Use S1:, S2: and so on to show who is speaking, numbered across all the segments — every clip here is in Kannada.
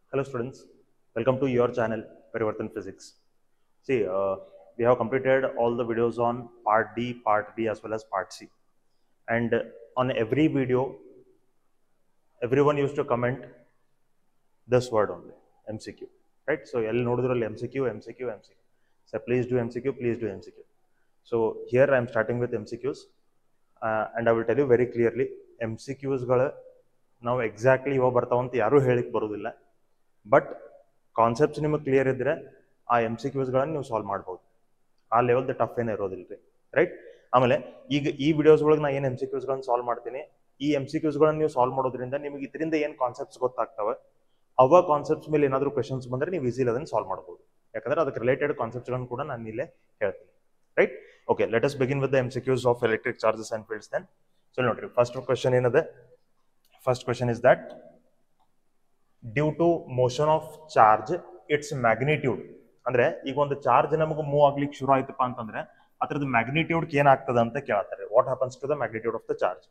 S1: Hello students, welcome to your channel Parivartan Physics. See, we have completed all the videos on part D, part B as well as part C. And on every video, everyone used to comment this word only, MCQ, right? So, MCQ. So, please do MCQ, please do MCQ. So, here I am starting with MCQs and I will tell you very clearly, MCQs now exactly ಇವಾಗ ಬರ್ತಾವಂತ ಯಾರೂ ಹೇಳಿಕ್ಕೆ ಬರೋದಿಲ್ಲ. ಬಟ್ ಕಾನ್ಸೆಪ್ಟ್ಸ್ ನಿಮಗೆ ಕ್ಲಿಯರ್ ಇದ್ದರೆ ಆ MCQsಗಳನ್ನು ನೀವು ಸಾಲ್ವ್ ಮಾಡ್ಬೋದು. ಆ ಲೆವೆಲ್ದ ಟಫ್ ಏನೂ ಇರೋದಿಲ್ಲ ರೀ, ರೈಟ್? ಆಮೇಲೆ ಈಗ ಈ ವಿಡಿಯೋಸ್ ಒಳಗೆ ನಾನು ಏನು MCQsಗಳನ್ನು ಸಾಲ್ವ್ ಮಾಡ್ತೀನಿ, ಈ MCQsಗಳನ್ನು ನೀವು ಸಾಲ್ವ್ ಮಾಡೋದ್ರಿಂದ ನಿಮಗೆ ಇದರಿಂದ ಏನು ಕಾನ್ಸೆಪ್ಟ್ಸ್ ಗೊತ್ತಾಗ್ತವೆ, ಅವ ಕಾನ್ಸೆಪ್ಟ್ಸ್ ಮೇಲೆ ಏನಾದರೂ ಕ್ವೆಶನ್ಸ್ ಬಂದರೆ ನೀವು ಈಸಿಲಿ ಅದನ್ನು ಸಾಲ್ವ್ ಮಾಡ್ಬೋದು. ಯಾಕಂದ್ರೆ ಅದಕ್ಕೆ ರಿಲೇಟೆಡ್ ಕಾನ್ಸೆಪ್ಟ್ಸ್ಗಳನ್ನು ಕೂಡ ನಾನು ಇಲ್ಲೇ ಹೇಳ್ತೀನಿ, right? Okay, let us begin with the MCQs of electric charges and fields then. So ನೋಡ್ರಿ, ಫಸ್ಟ್ ಕ್ವೆಶನ್ ಏನದೆ? First question is that due to motion of charge its magnitude, ಅಂದ್ರೆ ಈಗ ಒಂದು ಚಾರ್ಜ್ ನಮಗೆ ಮೂವ್ ಆಗ್ಲಿಕ್ಕೆ ಶುರು ಆಯ್ತಪ್ಪ ಅಂತಂದ್ರೆ ಅದರದ್ದು ಮ್ಯಾಗ್ನಿಟ್ಯೂಡ್ ಏನಾಗ್ತದೆ ಅಂತ ಕೇಳ್ತಾರೆ. What happens to the magnitude of the charge?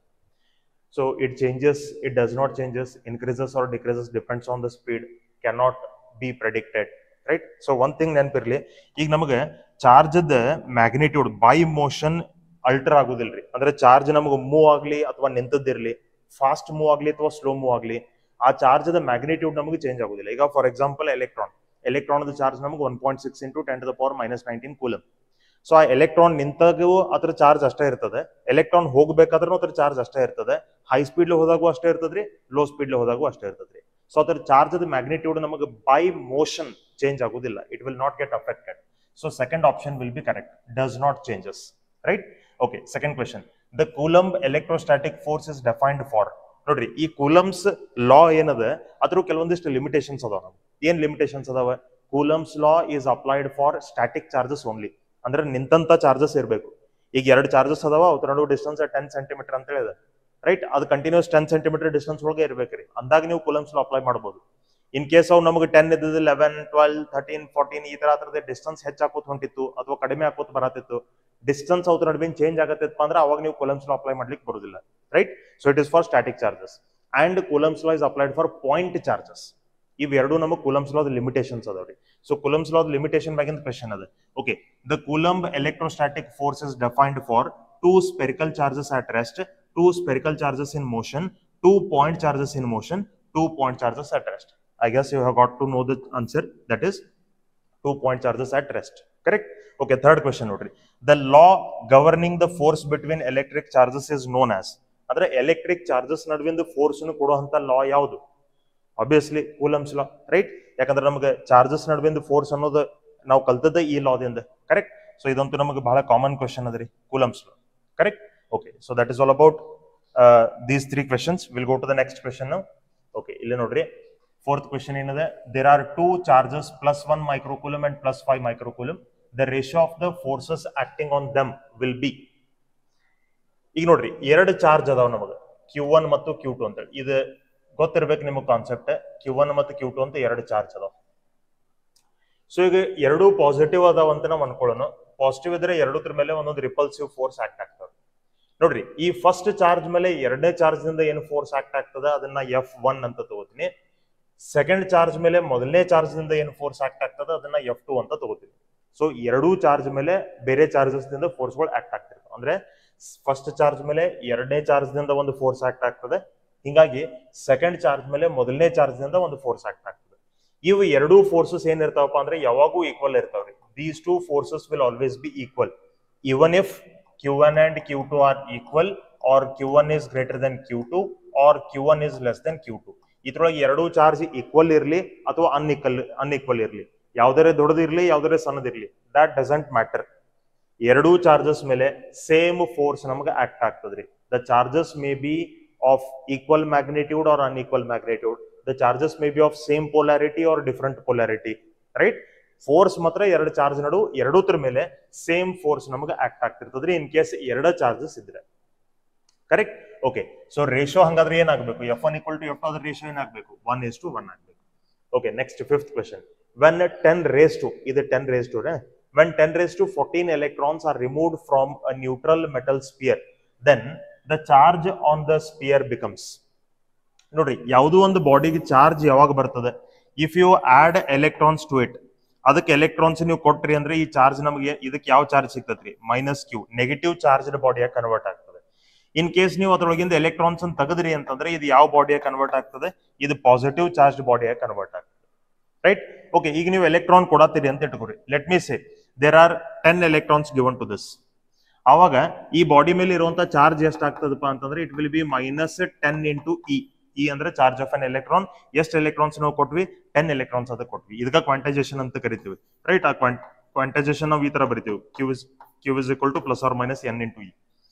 S1: So it changes, it does not changes, increases or decreases, depends on the speed, can not be predicted, right? So one thing ನೆನಪಿರ್ಲಿ, ಈಗ ನಮಗೆ ಚಾರ್ಜದ ಮ್ಯಾಗ್ನಿಟ್ಯೂಡ್ ಬೈ ಮೋಷನ್ ಅಲ್ಟರ್ ಆಗುದಿಲ್ರಿ. ಅಂದ್ರೆ ಚಾರ್ಜ್ ನಮಗೆ ಮೂವ್ ಆಗ್ಲಿ ಅಥವಾ ನಿಂತದ್ದಿರ್ಲಿ, ಫಾಸ್ಟ್ ಮೂವ್ ಆಗಲಿ ಅಥವಾ ಸ್ಲೋ ಮೂವ್ ಆಗಲಿ, ಆ ಚಾರ್ಜದ ಮ್ಯಾಗ್ನಿಟ್ಯೂಡ್ ನಮಗೆ ಚೇಂಜ್ ಆಗುದಿಲ್ಲ. ಈಗ ಫಾರ್ ಎಕ್ಸಾಂಪಲ್ ಎಲೆಕ್ಟ್ರಾನ್ ಚಾರ್ಜ್ ನಮಗೆ 1.6 into 10⁻⁻19 ಕೂಲಮ್. ಸೊ ಆ ಎಲೆಕ್ಟ್ರಾನ್ ನಿಂತಾಗೂ ಅದ್ರ ಚಾರ್ಜ್ ಅಷ್ಟೇ ಇರ್ತದೆ, ಎಲೆಕ್ಟ್ರಾನ್ ಹೋಗ್ಬೇಕಾದ್ರೂ ಅದ್ರ ಚಾರ್ಜ್ ಅಷ್ಟೇ ಇರ್ತದೆ, ಹೈ ಸ್ಪೀಡ್ ಹೋದಾಗೂ ಅಷ್ಟೇ ಇರ್ತದ್ರಿ, ಲೋ ಸ್ಪೀಡ್ ಹೋದಾಗೂ ಅಷ್ಟೇ ಇರ್ತದ್ರಿ. ಸೊ ಅದ್ರ ಚಾರ್ಜದ ಮ್ಯಾಗ್ನಿಟ್ಯೂಡ್ ನಮಗೆ ಬೈ ಮೋಷನ್ ಚೇಂಜ್ ಆಗುದಿಲ್ಲ, it will not get affected. So second option will be correct, does not changes, right? Okay, second question. The Coulomb electrostatic force is defined for. ನೋಡ್ರಿ, ಈ ಕೂಲಮ್ಸ್ ಲಾ ಏನದ ಅದ್ರ ಕೆಲವೊಂದಿಷ್ಟು ಲಿಮಿಟೇಷನ್ಸ್ ಅದಾವ. ಏನ್ ಲಿಮಿಟೇಷನ್ಸ್ ಅದಾವ? Coulomb's law is applied for static charges only. ಅಂದ್ರೆ ನಿಂತಂತ ಚಾರ್ಜಸ್ ಇರಬೇಕು. ಈಗ ಎರಡು ಚಾರ್ಜಸ್ ಅದಾವ, ಅವ್ರ ನಡುವೆ ಡಿಸ್ಟೆನ್ಸ್ 10 cm ಅಂತ ಹೇಳಿದೆ, ರೈಟ್? ಅದು ಕಂಟಿನ್ಯೂಸ್ 10 cm ಡಿಸ್ಟೆನ್ಸ್ ಒಳಗೆ ಇರ್ಬೇಕ್ರಿ, ಅಂದಾಗ ನೀವು ಕೂಲಮ್ಸ್ ಲಾ ಅಪ್ಲೈ ಮಾಡಬಹುದು. ಇನ್ ಕೇಸ್ ಅವ್ ನಮಗೆ 10 ಇದ್ದದ್ದು 11, 12, 13, 14 ಈ ತರ ಅದರದ ಡಿಸ್ಟೆನ್ಸ್ ಹೆಚ್ಚಾಕೋತ ಹೊಂಟಿತ್ತು ಅಥವಾ ಕಡಿಮೆ ಆಕೋತ ಬರತ್ತಿತ್ತು, ಡಿಸ್ಟೆನ್ಸ್ ಅವ್ರ ನಡುವೆ ಚೇಂಜ್ ಆಗತ್ತಪ್ಪ ಅಂದ್ರೆ ಅವಾಗ ನೀವು ಕೂಲಮ್ಸ್ ಲಾ ಅಪ್ಲೈ ಮಾಡ್ಲಿಕ್ಕೆ ಬರೋದಿಲ್ಲ, right? So it is for static charges and Coulomb's law is applied for point charges. ಇವೆರಡು ನಮಗೆ ಕೂಲಮ್ಸ್ ಲಾದ ಲಿಮಿಟೇಷನ್ಸ್ ಅದಾವ್ರಿ. ಸೊ ಕೂಲಮ್ಸ್ ಲಾದ ಲಿಮಿಟೇಷನ್ ಬ್ಯಾಗಿಂದ ಕ್ವೆಶ್ಚನ್ ಅದ. Okay, the Coulomb electrostatic force is defined for 2 spherical charges at rest, 2 spherical charges in motion, 2 point charges in motion, 2 point charges at rest. I guess you have got to know the answer, that is 2 point charges at rest, correct? Okay, third question notri. The law governing the force between electric charges is known as. ಅಂದ್ರೆ ಎಲೆಕ್ಟ್ರಿಕ್ ಚಾರ್ಜಸ್ ನಡುವಿನ ಫೋರ್ಸ್ ಕೊಡುವಂತ ಲಾ ಯಾವುದು? Obviously Coulomb's law, right? ಯಾಕಂದ್ರೆ ನಮಗೆ ಚಾರ್ಜಸ್ ನಡುವಿನ ಫೋರ್ಸ್ ಅನ್ನೋದು ನಾವು ಕಲ್ತದ್ದ ಈ ಲಾದಿಂದ, ಕರೆಕ್ಟ್? ಸೊ ಇದಂತೂ ನಮಗೆ ಬಹಳ ಕಾಮನ್ ಕ್ವೆಶನ್ ಅದ್ರಿ, Coulomb's law, correct? Okay, so that is all about these 3 questions. Will go to the next question ನಾವು. ಓಕೆ, ಇಲ್ಲಿ ನೋಡ್ರಿ, fourth question ಏನದೆ? There are 2 charges +1 microcoulomb and +5 microcoulomb. The ratio of the forces acting on them will be. ಈಗ ನೋಡ್ರಿ, ಎರಡು ಚಾರ್ಜ್ ಅದಾವ ನಮಗೆ, Q1 ಮತ್ತು Q2 ಅಂತ. ಇದು ಗೊತ್ತಿರ್ಬೇಕು ನಿಮಗೆ ಕಾನ್ಸೆಪ್ಟ್. Q1 ಮತ್ತು Q2 ಅಂತ ಎರಡು ಚಾರ್ಜ್ ಅದಾವ. ಸೊ ಈಗ ಎರಡು ಪಾಸಿಟಿವ್ ಅದಾವ ಅಂತ ನಾವು ಅನ್ಕೊಳ್ಳೋಣ. ಪಾಸಿಟಿವ್ ಇದ್ರೆ ಎರಡೂದ್ರ ಮೇಲೆ ಒಂದೊಂದು ರಿಪಲ್ಸಿವ್ ಫೋರ್ಸ್ ಆಕ್ಟ್ ಆಗ್ತದೆ. ನೋಡ್ರಿ, ಈ ಫಸ್ಟ್ ಚಾರ್ಜ್ ಮೇಲೆ ಎರಡನೇ ಚಾರ್ಜ್ ನಿಂದ ಏನು ಫೋರ್ಸ್ ಆಕ್ಟ್ ಆಗ್ತದೆ ಅದನ್ನ F1 ಅಂತ ತಗೋತೀನಿ. ಸೆಕೆಂಡ್ ಚಾರ್ಜ್ ಮೇಲೆ ಮೊದಲನೇ ಚಾರ್ಜ್ ನಿಂದ ಏನು ಫೋರ್ಸ್ ಆಕ್ಟ್ ಆಗ್ತದೆ ಅದನ್ನ F2 ಅಂತ ತಗೋತೀವಿ. ಸೊ ಎರಡೂ ಚಾರ್ಜ್ ಮೇಲೆ ಬೇರೆ ಚಾರ್ಜಸ್ ನಿಂದ ಫೋರ್ಸ್ಗಳು ಆಕ್ಟ್ ಆಗ್ತಿರ್ತವೆ. ಅಂದ್ರೆ ಫಸ್ಟ್ ಚಾರ್ಜ್ ಮೇಲೆ ಎರಡನೇ ಚಾರ್ಜ್ ನಿಂದ ಒಂದು ಫೋರ್ಸ್ ಆಕ್ಟ್ ಆಗ್ತದೆ, ಹಿಂಗಾಗಿ ಸೆಕೆಂಡ್ ಚಾರ್ಜ್ ಮೇಲೆ ಮೊದಲನೇ ಚಾರ್ಜ್ ನಿಂದ ಒಂದು ಫೋರ್ಸ್ ಆಕ್ಟ್ ಆಗ್ತದೆ. ಇವು ಎರಡೂ ಫೋರ್ಸಸ್ ಏನ್ ಇರ್ತಾವಪ್ಪ ಅಂದ್ರೆ ಯಾವಾಗೂ ಈಕ್ವಲ್ ಇರ್ತಾವ್ರಿ. These 2 forces will always be equal even if Q1 and Q2 are equal, or Q1 is greater than Q2, or Q1 is less than Q2. ಇದ್ರೊಳಗೆ ಎರಡು ಚಾರ್ಜ್ ಈಕ್ವಲ್ ಇರ್ಲಿ ಅಥವಾ ಅನ್ಈಕ್ವಲ್ ಇರ್ಲಿ, ಯಾವ್ದಾರೆ ದೊಡ್ಡದಿರ್ಲಿ ಯಾವ್ದಾರೆ ಸಣ್ಣದಿರ್ಲಿ, ದಟ್ ಡಸಂಟ್ ಮ್ಯಾಟರ್. ಎರಡೂ ಚಾರ್ಜಸ್ ಮೇಲೆ ಸೇಮ್ ಫೋರ್ಸ್ ನಮಗೆ ಆಕ್ಟ್ ಆಗ್ತದ್ರಿ. The charges may be of equal magnitude or unequal magnitude, the charges may be of same polarity or different polarity, right? Force ಮಾತ್ರ ಎರಡು ಚಾರ್ಜ್ ನಡು ಎರಡೂದ್ರ ಮೇಲೆ ಸೇಮ್ ಫೋರ್ಸ್ ನಮಗೆ ಆಕ್ಟ್ ಆಗ್ತಿರ್ತದ್ರಿ, ಇನ್ ಕೇಸ್ ಎರಡು ಚಾರ್ಜಸ್ ಇದ್ರೆ, ಕರೆಕ್ಟ್? ಓಕೆ, ಸೊ ರೇಷಿಯೋ ಹಂಗಾದ್ರೆ ಏನಾಗಬೇಕು? F1 = F2, ಅದ್ರ ರೇಷಿಯೋ ಏನಾಗಬೇಕು? 1:1 ಆಗಬೇಕು. Okay, next fifth question. When 10 raised to, ಇದು 10 raised to, when 10 raised to 14 electrons are removed from a neutral metal sphere, then the charge on the sphere becomes. ನೋಡ್ರಿ, ಯಾವುದೋ ಒಂದು ಬಾಡಿಗೆ ಚಾರ್ಜ್ ಯಾವಾಗ ಬರ್ತದೆ, if you add electrons to it, ಅದಕ್ಕೆ ಎಲೆಕ್ಟ್ರಾನ್ಸ್ ನೀವು ಕೊಟ್ರಿ ಅಂದ್ರೆ ಈ ಚಾರ್ಜ್ ನಮಗೆ ಇದಕ್ಕೆ ಯಾವ ಚಾರ್ಜ್ ಸಿಗ್ತದ್ರಿ? ಮೈನಸ್ ಕ್ಯೂ, ನೆಗೆಟಿವ್ ಚಾರ್ಜ್ ಬಾಡಿಯಾಗಿ ಕನ್ವರ್ಟ್ ಆಗ್ತದೆ. ಇನ್ ಕೇಸ್ ನೀವು ಅದ್ರೊಳಗಿಂದ ಎಲೆಕ್ಟ್ರಾನ್ಸ್ ಅನ್ನು ತೆಗೆದ್ರಿ ಅಂತಂದ್ರೆ ಇದು ಯಾವ ಬಾಡಿಯಾಗಿ ಕನ್ವರ್ಟ್ ಆಗ್ತದೆ? ಇದು ಪಾಸಿಟಿವ್ ಚಾರ್ಜ್ ಬಾಡಿಯಾಗಿ ಕನ್ವರ್ಟ್ ಆಗ್ತದೆ, ರೈಟ್? ಓಕೆ, ಈಗ ನೀವು ಎಲೆಕ್ಟ್ರಾನ್ ಕೊಡತ್ತೀರಿ ಅಂತ ಇಟ್ಕೋರಿ. Let me say there are 10 electrons given to this. ಅವಾಗ ಈ ಬಾಡಿ ಮೇಲೆ ಇರುವಂತ ಚಾರ್ಜ್ ಎಷ್ಟು ಆಗ್ತದಪ್ಪ ಅಂತಂದ್ರೆ it will be -10 into E. E ಅಂದ್ರೆ ಚಾರ್ಜ್ ಆಫ್ ಅನ್ ಎಲೆಕ್ಟ್ರಾನ್. ಎಷ್ಟು ಎಲೆಕ್ಟ್ರಾನ್ಸ್ ನಾವು ಕೊಟ್ವಿ? 10 electrons ಅದಕ್ಕೆ ಕೊಟ್ವಿ. ಇದಕ್ಕೆ ಕ್ವಾಂಟೈಸೇಷನ್ ಅಂತ ಕರಿತೀವಿ, ರೈಟ್? ಆ ಕ್ವಾಂಟೈಸೇಷನ್ ನಾವು ಈ ತರ ಬರಿತೀವಿ, Q is equal to ± n into E.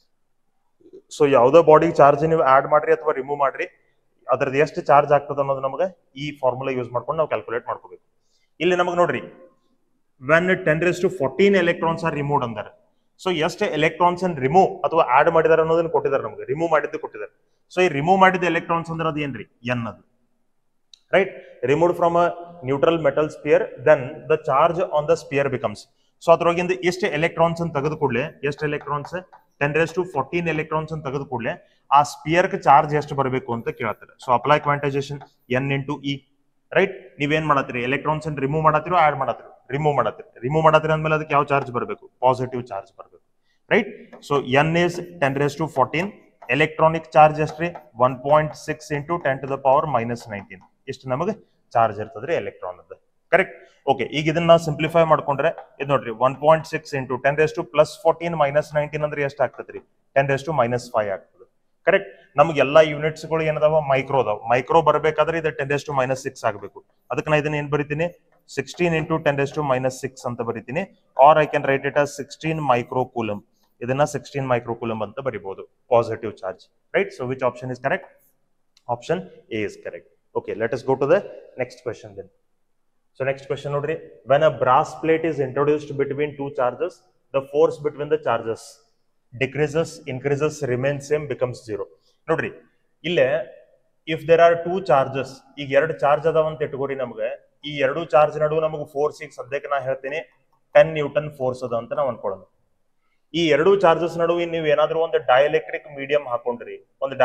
S1: So ಯಾವುದೋ ಬಾಡಿ ಚಾರ್ಜ್ ನೀವು ಆಡ್ ಮಾಡ್ರಿ ಅಥವಾ ರಿಮೂವ್ ಮಾಡ್ರಿ, ಅದ್ರದ್ದು ಎಷ್ಟು ಚಾರ್ಜ್ ಆಗ್ತದೆ ಅನ್ನೋದು ನಮಗೆ ಈ ಫಾರ್ಮುಲಾ ಯೂಸ್ ಮಾಡ್ಕೊಂಡು ನಾವು ಕ್ಯಾಲ್ಕುಲೇಟ್ ಮಾಡ್ಕೋಬೇಕು. ಇಲ್ಲಿ ನಮಗೆ ನೋಡ್ರಿ, when 10⁻14 electrons are removed ಅಂದಾರೆ. ಸೊ ಎಷ್ಟು ಎಲೆಕ್ಟ್ರಾನ್ಸ್ ಅನ್ನು ರಿಮೂವ್ ಅಥವಾ ಆಡ್ ಮಾಡಿದಾರೆ ಅನ್ನೋದನ್ನ ಕೊಟ್ಟಿದ್ದಾರೆ ನಮಗೆ, ರಿಮೂವ್ ಮಾಡಿದ್ದು ಕೊಟ್ಟಿದ್ದಾರೆ. ಸೊ ಈ ರಿಮೂವ್ ಮಾಡಿದ ಎಲೆಕ್ಟ್ರಾನ್ಸ್ ಅಂದ್ರೆ ಅದು ಏನ್ರಿ? ಎನ್ ಅದು, right? Removed from a neutral metal sphere, then the charge on the sphere becomes. So ಅದ್ರೊಳಗಿಂದ ಎಷ್ಟು ಎಲೆಕ್ಟ್ರಾನ್ಸ್ ಅನ್ನು ತೆಗೆದು ಕೂಡಲೇ, ಎಷ್ಟು ಎಲೆಕ್ಟ್ರಾನ್ಸ್? 10⁻14 electrons ಅನ್ನು ತೆಗೆದು ಕೂಡಲೇ ಆ ಸ್ಪಿಯರ್ ಚಾರ್ಜ್ ಎಷ್ಟು ಬರಬೇಕು ಅಂತ ಕೇಳ್ತಾರೆ. So apply quantisation n into E, right? ನೀವೇನ್ ಮಾಡತ್ತೀರಿ? ಎಲೆಕ್ಟ್ರಾನ್ಸ್ ಅನ್ನು ರಿಮೂವ್ ಮಾಡತ್ತೀರೋ ಆಡ್ ಮಾಡತ್ತೀರಿ? ರಿಮೂವ್ ಮಾಡತ್ತೀರಿ ಅಂದ್ಮೇಲೆ ಅದಕ್ಕೆ ಯಾವ ಚಾರ್ಜ್ ಬರಬೇಕು? ಪಾಸಿಟಿವ್ ಚಾರ್ಜ್ ಬರಬೇಕು, right? So n is 10⁻14, electronic charge ಎಷ್ಟ್ರಿ? 1.6 into 10⁻−19 ಇಷ್ಟು ನಮಗೆ ಚಾರ್ಜ್ ಇರ್ತದ್ರಿ ಎಲೆಕ್ಟ್ರಾನ್ ಅದ, ಕರೆಕ್ಟ್? ಓಕೆ, ಈಗ ಇದನ್ನ ನಾವು ಸಿಂಪ್ಲಿಫೈ ಮಾಡ್ಕೊಂಡ್ರೆ ಇದು ನೋಡ್ರಿ 1.6 into 10⁻+14 -19 ಅಂದ್ರೆ ಎಷ್ಟು ಆಗ್ತದ್ರಿ? 10⁻−5 ಆಗ್ತದೆ, ಕರೆಕ್ಟ್? ನಮ್ಗೆ ಎಲ್ಲಾ ಯೂನಿಟ್ಸ್ ಗಳು ಏನದಾವ? ಮೈಕ್ರೋ ಅದಾವ. ಮೈಕ್ರೋ ಬರಬೇಕಾದ್ರೆ ಇದು 10⁻−6 ಆಗಬೇಕು. ಅದಕ್ಕೆ ನಾ ಇದನ್ನ ಏನ್ ಬರಿತೀನಿ? 16 into 10⁻−6 ಅಂತ ಬರಿತೀನಿ. Or I can write it as 16 microcoulomb. ಇದನ್ನ 16 microcoulomb ಅಂತ ಬರಿಬಹುದು, positive charge, right? So which option is correct? Option A is correct. Okay, let us go to the next question then. So next question ನೋಡ್ರಿ, when a brass plate is introduced between two charges, the force between the charges decreases, increases, remains same, becomes 0. ನೋಡ್ರಿ, ಇಲ್ಲೇ if there are two charges, ಈಗ ಎರಡು ಚಾರ್ಜ್ ಅದಾವ ಅಂತ ಇಟ್ಕೋರಿ. ನಮ್ಗೆ ಈ ಎರಡು ಚಾರ್ಜ್ ನಡುವೆ ನಮಗೆ ಫೋರ್ಸ್ ಈಗ ಸದ್ಯಕ್ಕೆ ನಾ ಹೇಳ್ತೀನಿ 10 Newton ಫೋರ್ಸ್ ಅದ ಅಂತ ನಾವು ಅನ್ಕೊಳ್ಳೋಣ. ಈ ಎರಡು ಚಾರ್ಜಸ್ ನಡುವೆ ನೀವು ಏನಾದ್ರೂ ಒಂದು ಡೈಎಲೆಕ್ಟ್ರಿಕ್ ಮೀಡಿಯಂ ಹಾಕೊಂಡ್ರಿ,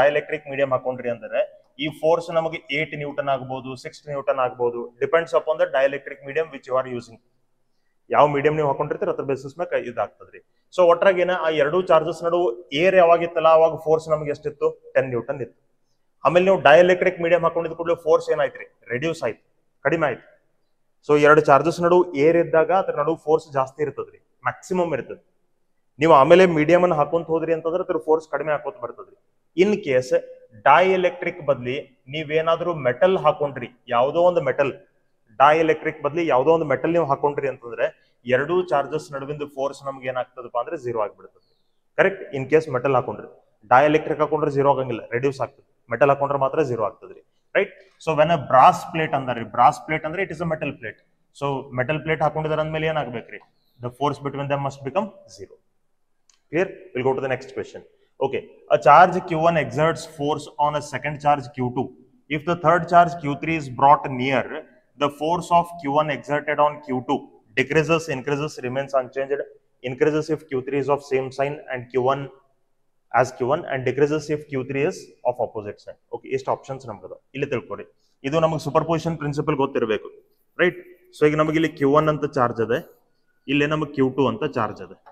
S1: ಅಂದ್ರೆ ಈ ಫೋರ್ಸ್ ನಮಗೆ 8 Newton ಆಗ್ಬಹುದು, 6 Newton ಆಗ್ಬಹುದು, depends upon the dielectric medium which you are using. ಯಾವ ಮೀಡಿಯಂ ನೀವು ಹಾಕೊಂಡಿರ್ತೀರ ಅದ್ರ ಬೇಸಿಸ್ ಮೇಲೆ ಇದಾಗ್ತದ್ರಿ. ಸೊ ಒಟ್ರಾಗ ಏನ, ಆ ಎರಡು ಚಾರ್ಜಸ್ ನಡುವೆ ಏರ್ ಯಾವಾಗಿತ್ತಲ್ಲ ಅವಾಗ ಫೋರ್ಸ್ ನಮಗೆ ಎಷ್ಟಿತ್ತು? 10 Newton ಇತ್ತು. ಆಮೇಲೆ ನೀವು ಡೈಎಲೆಕ್ಟ್ರಿಕ್ ಮೀಡಿಯಂ ಹಾಕೊಂಡಿದ್ ಕೂಡಲೇ ಫೋರ್ಸ್ ಏನಾಯ್ತ್ರಿ? ರೆಡ್ಯೂಸ್ ಆಯ್ತು, ಕಡಿಮೆ ಆಯ್ತು. ಸೊ ಎರಡು ಚಾರ್ಜಸ್ ನಡುವೆ ಏರ್ ಇದ್ದಾಗ ಅದ್ರ ನಡುವೆ ಫೋರ್ಸ್ ಜಾಸ್ತಿ ಇರ್ತದ್ರಿ, ಮ್ಯಾಕ್ಸಿಮಮ್ ಇರ್ತದೆ. ನೀವು ಆಮೇಲೆ ಮೀಡಿಯಂ ಅನ್ನು ಹಾಕೊಂತ ಹೋದ್ರಿ ಅಂತಂದ್ರೆ ಅದ್ರ ಫೋರ್ಸ್ ಕಡಿಮೆ ಹಾಕೋತ ಬರ್ತದ್ರಿ. ಇನ್ ಕೇಸ್ ಡೈಎಲೆಕ್ಟ್ರಿಕ್ ಬದ್ಲಿ ನೀವೇನಾದ್ರೂ ಮೆಟಲ್ ಹಾಕೊಂಡ್ರಿ, ಯಾವುದೋ ಒಂದು ಮೆಟಲ್, ಡೈಎಲೆಕ್ಟ್ರಿಕ್ ಬದ್ಲಿ ಯಾವುದೋ ಒಂದು ಮೆಟಲ್ ನೀವು ಹಾಕೊಂಡ್ರಿ ಅಂತಂದ್ರೆ ಎರಡು ಚಾರ್ಜಸ್ ನಡುವಿಂದ ಫೋರ್ಸ್ ನಮ್ಗೆ ಏನಾಗ್ತದಪ್ಪ ಅಂದ್ರೆ 0 ಆಗಿಬಿಡ್ತದೆ, ಕರೆಕ್ಟ್? ಇನ್ ಕೇಸ್ ಮೆಟಲ್ ಹಾಕೊಂಡ್ರಿ, ಡೈಎಲೆಕ್ಟ್ರಿಕ್ ಹಾಕೊಂಡ್ರೆ 0 ಆಗಂಗಿಲ್ಲ, ರೆಡ್ಯೂಸ್ ಆಗ್ತದೆ. ಮೆಟಲ್ ಹಾಕೊಂಡ್ರೆ ಮಾತ್ರ 0 ಆಗ್ತದ್ರಿ, right? So when a brass plate ಅಂದ್ರಿ, ಬ್ರಾಸ್ ಪ್ಲೇಟ್ ಅಂದ್ರೆ it is a metal plate. So metal plate ಹಾಕೊಂಡಿದಾರ ಅಂದ್ಮೇಲೆ ಏನಾಗ್ಬೇಕ್ರಿ? The force between them must become 0. Clear? We'll go to the next question. Okay, a charge Q1 exerts force on a second charge Q2. If the third charge Q3 is brought near, the force of Q1 exerted on Q2 decreases, increases, remains unchanged, increases if Q3 is of same sign and Q1 as Q1, and decreases if Q3 is of opposite sign. Okay, ಎಷ್ಟು ಆಪ್ಷನ್ಸ್ ನಮ್ಗೆ ಇಲ್ಲಿ ತಿಳ್ಕೊರಿ. ಇದು ನಮಗೆ ಸೂಪರ್ ಪೊಸಿಷನ್ ಪ್ರಿನ್ಸಿಪಲ್ ಗೊತ್ತಿರಬೇಕು, ರೈಟ್? ಸೊ ಈಗ ನಮಗೆ ಇಲ್ಲಿ Q1 ಅಂತ ಚಾರ್ಜ್ ಅದ, ಇಲ್ಲಿ ನಮಗೆ Q2 ಅಂತ ಚಾರ್ಜ್ ಅದ,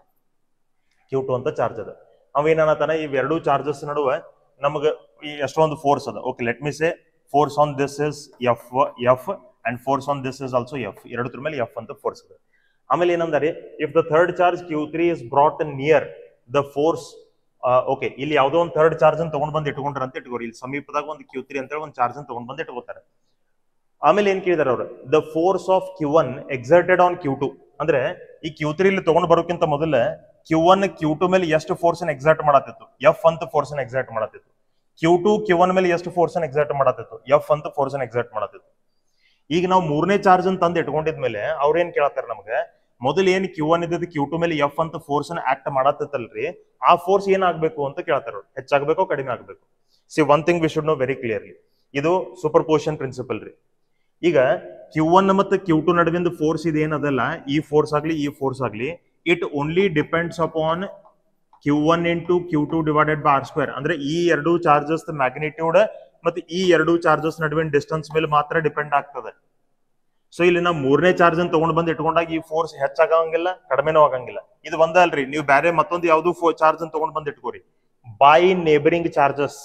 S1: ಅವೇನತಾನ ಇವೆರಡು ಚಾರ್ಜಸ್ ನಡುವೆ ನಮಗೆ ಎಷ್ಟೊಂದು ಫೋರ್ಸ್ ಅದ. Okay, let me say force on this is F and force on this is also F, ಎರಡರ ಮೇಲೆ ಎಫ್ ಅಂತ ಫೋರ್ಸ್ ಅದ. ಆಮೇಲೆ ಏನಂದ್ರೆ if the third charge Q3 is brought near the force, ಓಕೆ, ಇಲ್ಲಿ ಯಾವುದೋ ಒಂದು ಥರ್ಡ್ ಚಾರ್ಜ್ ಅನ್ನು ತಗೊಂಡ್ ಬಂದು ಇಟ್ಕೊಂಡ್ರ ಅಂತ ಇಟ್ಕೋರಿ. ಇಲ್ಲಿ ಸಮೀಪದಾಗ ಒಂದು Q3 ಅಂತ ಹೇಳಿ ಒಂದು ಚಾರ್ಜ್ ಅನ್ನು ತಗೊಂಡ್ ಬಂದು ಇಟ್ಕೋತಾರೆ. ಆಮೇಲೆ ಏನ್ ಕೇಳಿದಾರೆ ಅವ್ರು? The force of Q1 exerted on Q2, ಅಂದ್ರೆ ಈ Q3 ಇಲ್ಲಿ ತಗೊಂಡ್ ಬರೋಕ್ಕಿಂತ ಮೊದಲ Q1 Q2 ಮೇಲೆ ಎಷ್ಟು ಫೋರ್ಸ್ ಅನ್ನು ಎಕ್ಸರ್ಟ್ ಮಾಡತ್ತಿತ್ತು? ಎಫ್ ಅಂತ ಫೋರ್ಸ್ ಅನ್ನು ಎಕ್ಸರ್ಟ್ ಮಾಡತ್ತಿತ್ತು. Q2 Q1 ಮೇಲೆ ಎಷ್ಟು ಫೋರ್ಸ್ ಅನ್ನು ಎಕ್ಸರ್ಟ್ ಮಾಡತ್ತಿತ್ತು? ಎಫ್ ಅಂತ ಫೋರ್ಸ್ ಅನ್ನು ಎಕ್ಸರ್ಟ್ ಮಾಡತ್ತಿತ್ತು. ಈಗ ನಾವು ಮೂರನೇ ಚಾರ್ಜ್ ಅಂತ ತಂದು ಇಟ್ಕೊಂಡಿದ್ಮೇಲೆ ಅವ್ರೇನ್ ಕೇಳತ್ತಾರ ನಮ್ಗೆ? ಮೊದಲು ಏನ್ Q1 ಇದ್ದದ್ದು Q2 ಮೇಲೆ ಎಫ್ ಅಂತ ಫೋರ್ಸ್ ಅನ್ನು ಆಕ್ಟ್ ಮಾಡತ್ತಲ್ರಿ, ಆ ಫೋರ್ಸ್ ಏನಾಗಬೇಕು ಅಂತ ಕೇಳ್ತಾರ. ಹೆಚ್ಚಾಗಬೇಕೋ ಕಡಿಮೆ ಆಗ್ಬೇಕು? See one thing we should know very clearly, ಇದು ಸೂಪರ್ ಪೊಸಿಷನ್ ಪ್ರಿನ್ಸಿಪಲ್ ರೀ. ಈಗ Q1 ಮತ್ತು Q2 ನಡುವಿನ ಫೋರ್ಸ್ ಇದೇನದಲ್ಲ, ಈ ಫೋರ್ಸ್ ಆಗ್ಲಿ it only depends upon Q1 into Q2 divided by R². ಅಂದ್ರೆ ಈ ಎರಡು ಚಾರ್ಜಸ್ ಮ್ಯಾಗ್ನಿಟ್ಯೂಡ್ ಮತ್ತೆ ಈ ಎರಡು ಚಾರ್ಜಸ್ ನಡುವಿನ ಡಿಸ್ಟೆನ್ಸ್ ಮೇಲೆ ಮಾತ್ರ ಡಿಪೆಂಡ್ ಆಗ್ತದೆ. ಸೊ ಇಲ್ಲಿ ನಾವು ಮೂರನೇ ಚಾರ್ಜ್ ಅನ್ನು ತಗೊಂಡ್ ಬಂದು ಇಟ್ಕೊಂಡಾಗ ಈ ಫೋರ್ಸ್ ಹೆಚ್ಚಾಗಂಗಿಲ್ಲ ಕಡಿಮೆನೂ ಆಗಂಗಿಲ್ಲ. ಇದು ಒಂದ ಅಲ್ರಿ, ನೀವು ಬೇರೆ ಮತ್ತೊಂದು ಯಾವ್ದು ಚಾರ್ಜ್ ಅನ್ನು ತಗೊಂಡ್ ಬಂದು ಇಟ್ಕೋರಿ. By neighbouring charges,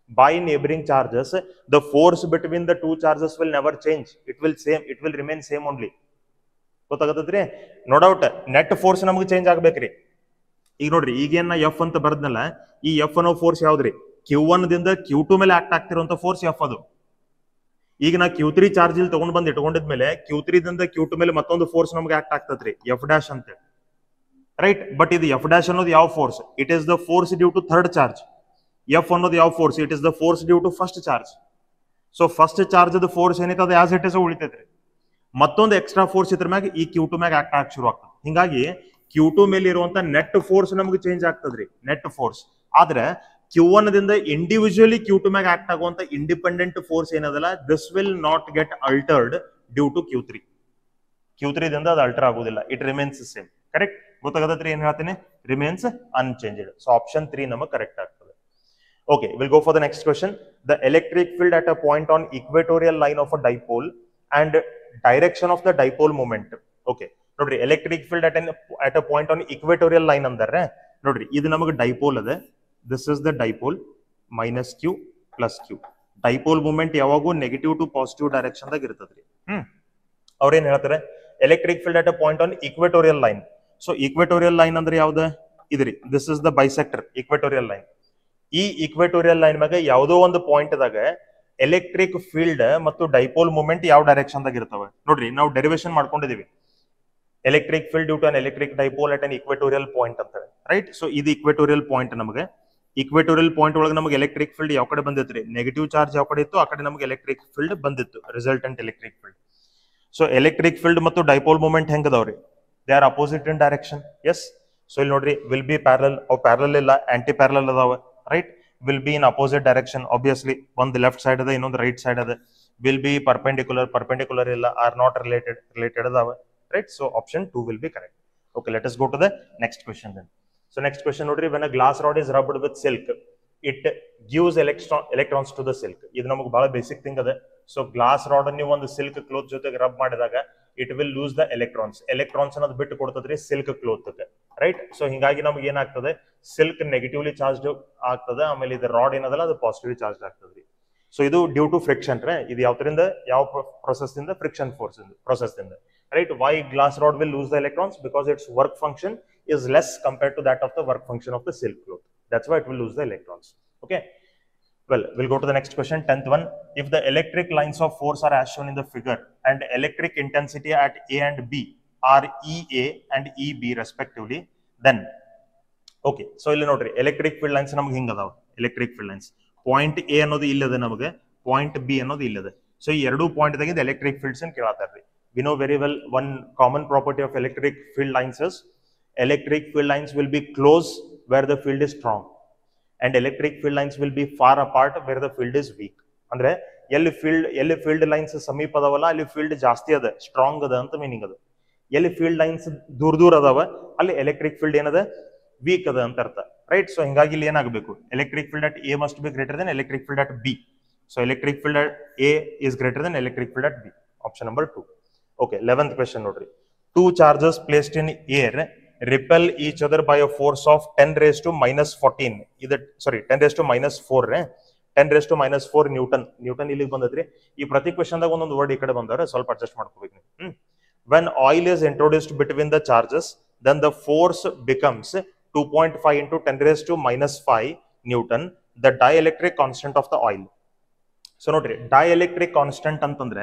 S1: the force between the two charges will never change. It will remain same only. ಗೊತ್ತಾಗತ್ತದ್ರಿ? ನೋ ಡೌಟ್ ನೆಟ್ ಫೋರ್ಸ್ ನಮಗೆ ಚೇಂಜ್ ಆಗ್ಬೇಕ್ರಿ. ಈಗ ನೋಡ್ರಿ, ಈಗೇನ ಎಫ್ ಅಂತ ಬರ್ದ್ನಲ್ಲ, ಈ ಎಫ್ ಅನ್ನೋ ಫೋರ್ಸ್ ಯಾವ್ದ್ರಿ? Q1 ದಿಂದ Q2 ಮೇಲೆ ಆಕ್ಟ್ ಆಗ್ತಿರುವಂತ ಫೋರ್ಸ್ ಎಫ್ ಅದು. ಈಗ ನಾ Q3 ಚಾರ್ಜ್ ಇಲ್ಲಿ ತಗೊಂಡ್ ಬಂದು ಇಟ್ಕೊಂಡಿದ್ಮೇಲೆ Q3 ದಿಂದ Q2 ಮೇಲೆ ಮತ್ತೊಂದು ಫೋರ್ಸ್ ನಮ್ಗೆ ಆಕ್ಟ್ ಆಗ್ತದ್ರಿ, ಎಫ್ ಡ್ಯಾಶ್ ಅಂತ, ರೈಟ್? ಬಟ್ ಇದು ಎಫ್ ಡ್ಯಾಶ್ ಅನ್ನೋದು ಯಾವ force? It is the force due to third charge. F ಅನ್ನೋದು ಯಾವ force? It is the force due to first charge. So first charge force ಏನೈತೆ ಅದು ಆಸ್ ಇಟ್ ಇಸ್ ಉಳಿತೈತ್ರಿ. ಮತ್ತೊಂದು ಎಕ್ಸ್ಟ್ರಾ ಫೋರ್ಸ್ ಇದ್ರ ಮ್ಯಾಗ ಈ Q2 ಮ್ಯಾಗ ಆಕ್ಟ್ ಆಗಿ ಶುರು ಆಗ್ತದೆ. ಹಿಂಗಾಗಿ Q2 ಮೇಲೆ ಇರುವಂತ ನೆಟ್ ಫೋರ್ಸ್ ನಮ್ಗೆ ಚೇಂಜ್ ಆಗ್ತದ್ರಿ, ನೆಟ್ ಫೋರ್ಸ್. ಆದ್ರೆ Q1 ದಿಂದ ಇಂಡಿವಿಜುವಲಿ Q2 ಮ್ಯಾಗ ಆಕ್ಟ್ ಆಗುವಂತ ಇಂಡಿಪೆಂಡೆಂಟ್ ಫೋರ್ಸ್ ಏನದಲ್ಲ, this will not get altered due to Q3. Q3 ದಿಂದ ಅದು ಅಲ್ಟರ್ ಆಗುದಿಲ್ಲ, ಇಟ್ ರಿಮೇನ್ಸ್ ಸೇಮ್. ಕರೆಕ್ಟ್? ಗೊತ್ತಾಗತ್ರಿ ಏನ್ ಹೇಳ್ತೀನಿ? Remains unchanged. ಸೊ ಆಪ್ಷನ್ 3 ನಮಗೆ ಕರೆಕ್ಟ್ ಆಗ್ತದೆ. Okay, we'll go for the next question. The electric field at a point on equatorial line of a dipole and direction of the dipole moment. Okay, nodri, electric field at a point on equatorial line andre nodri, idu namaga dipole ade. This is the dipole, minus q plus q. Dipole moment yavagu negative to positive direction ದಾಗ ಇರ್ತದ್ರಿ. ಅವ್ರೇನ್ ಹೇಳ್ತಾರೆ? electric field at a point on equatorial line. So equatorial line ಅಂದ್ರೆ ಯಾವ್ದು? ಇದ್ರಿ, this is the bisector, equatorial line. ಈ ಇಕ್ವೆಟೋರಿಯಲ್ ಲೈನ್ ಮ್ಯಾಗ ಯಾವುದೋ ಒಂದು ಪಾಯಿಂಟ್ ದಾಗ ಎಲೆಕ್ಟ್ರಿಕ್ ಫೀಲ್ಡ್ ಮತ್ತು ಡೈಪೋಲ್ ಮೂಮೆಂಟ್ ಯಾವ ಡೈರೆಕ್ಷನ್ ದಾಗ ಇರ್ತವೆ ನೋಡ್ರಿ. ನಾವು ಡೆರಿವೇಶನ್ ಮಾಡ್ಕೊಂಡಿದೀವಿ, electric field due to an electric dipole at an equatorial point ಅಂತ, ರೈಟ್? ಸೊ ಇದು ಇಕ್ವೆಟೋರಿಯಲ್ ಪಾಯಿಂಟ್. ನಮಗೆ ಇಕ್ವೆಟೋರಿಯಲ್ ಪಾಯಿಂಟ್ ಒಳಗೆ ನಮಗೆ ಎಲೆಕ್ಟ್ರಿಕ್ ಫೀಲ್ಡ್ ಯಾವ ಕಡೆ ಬಂದಿತ್ರಿ? ನೆಗೆಟಿವ್ ಚಾರ್ಜ್ ಯಾವ ಕಡೆ ಇತ್ತು ಆ ಕಡೆ ನಮಗೆ ಎಲೆಕ್ಟ್ರಿಕ್ ಫೀಲ್ಡ್ ಬಂದಿತ್ತು, resultant electric field. So electric field ಮತ್ತು ಡೈಪೋಲ್ ಮೂಮೆಂಟ್ ಹೆಂಗದವ್ರಿ? They are opposite in direction. Yes. So ಇಲ್ಲಿ ನೋಡ್ರಿ, ವಿಲ್ ಬಿ ಪ್ಯಾರಲಲ್, ಅವು ಪ್ಯಾರಲಲ್ ಇಲ್ಲ, ಆಂಟಿ ಪ್ಯಾರಲಲ್ ಅದಾವ, right? Will be in opposite direction, obviously. One the left side of the, the right side of the, will be perpendicular illa, are not related adava, right? So option 2 will be correct. Okay, let us go to the next question then. So next question nodri, when a glass rod is rubbed with silk, it gives electrons to the silk. Idu namagu bala basic thing ade. So glass rod annu ಒಂದು silk cloth ಜೊತೆಗೆ rub ಮಾಡಿದಾಗ it will lose the electrons. Electrons ಅನ್ನೋದು ಬಿಟ್ಟು ಕೊಡ್ತದ್ರಿ silk cloth ಗೆ, ರೈಟ್? ಸೊ ಹಿಂಗಾಗಿ ನಮಗೆ ಏನಾಗ್ತದೆ? ಸಿಲ್ಕ್ ನೆಗೆಟಿವ್ಲಿ ಚಾರ್ಜ್ ಆಗ್ತದೆ, ಆಮೇಲೆ ಇದು ರಾಡ್ ಏನದಲ್ಲ ಅದು ಪಾಸಿಟಿವ್ಲಿ ಚಾರ್ಜ್ ಆಗ್ತದ್ರಿ. ಸೊ ಇದು ಡ್ಯೂ ಟು ಫ್ರಿಕ್ಷನ್ ರೇ. ಇದು ಯಾವ್ದ್ರಿಂದ? ಯಾವ ಪ್ರೊಸೆಸ್ ಇಂದ? ಫ್ರಿಕ್ಷನ್ ಫೋರ್ಸ್ ಪ್ರೊಸೆಸ್ ಇಂದ, right? Why glass rod will lose the electrons? Because its work function is less compared to that of the work function of the silk cloth. That's why it will lose the electrons. Okay. Well, we'll go to the next question, 10th one. If the electric lines of force are as shown in the figure and electric intensity at A and B are EA and EB respectively, then okay. So ಇಲ್ಲಿ ನೋಡ್ರಿ, electric field lines ನಮಗೆ ಹಿಂಗ ಅದಾವ. electric field lines point A ಅನ್ನೋದು ಇಲ್ಲದೆ, ನಮಗೆ ಪಾಯಿಂಟ್ B ಅನ್ನೋದು ಇಲ್ಲದೆ. ಸೊ ಈ ಎರಡು ಪಾಯಿಂಟ್ ದಾಗಿಂದ electric fields ಅನ್ನು ಕೇಳಾತಾರ್ರಿ. We know very well one common property of electric field lines is electric field lines will be close where the field is strong and electric field lines will be far apart where the field is weak. ಅಂದ್ರೆ ಎಲ್ಲಿ ಫೀಲ್ಡ್ ಲೈನ್ಸ್ ಸಮೀಪ ಅದಾವಲ್ಲ ಅಲ್ಲಿ ಫೀಲ್ಡ್ ಜಾಸ್ತಿ ಅದ, ಸ್ಟ್ರಾಂಗ್ ಅದ ಅಂತ ಮೀನಿಂಗ್ ಅದ. ಎಲ್ಲಿ ಫೀಲ್ಡ್ ಲೈನ್ಸ್ ದೂರ ಅದಾವ ಅಲ್ಲಿ ಎಲೆಕ್ಟ್ರಿಕ್ ಫೀಲ್ಡ್ ಏನದ? ವೀಕ್ ಅದ ಅಂತ ಅರ್ಥ, ರೈಟ್? ಸೊ ಹಿಂಗಾಗಿ ಇಲ್ಲಿ ಏನಾಗಬೇಕು? Electric field at A must be greater than electric field at B. So electric field at A is greater than electric field at B. Option number 2. Okay, 11th question ನೋಡ್ರಿ. 2 charges placed in air repel each other by a force of 10 raised to minus 14. ಇದು sorry 10 raised to minus 4 10 raised to minus 4 newton. Newton ಇಲ್ಲಿಗೆ ಬಂದದ್ರಿ. ಈ ಪ್ರತಿ ಕ್ವೆಶ್ಚನ್ ದಾಗ ಒಂದೊಂದು ವರ್ಡ್ ಈ ಕಡೆ ಬಂದವ್ರೆ, ಸ್ವಲ್ಪ ಅಡ್ಜಸ್ಟ್ ಮಾಡ್ಕೋಬೇಕು ನೀವು. When oil is introduced between the charges, then the force becomes 2.5 into 10 raised to minus 5 Newton, the dielectric constant of the oil. So ನೋಡ್ರಿ, dielectric constant ಅಂತಂದ್ರೆ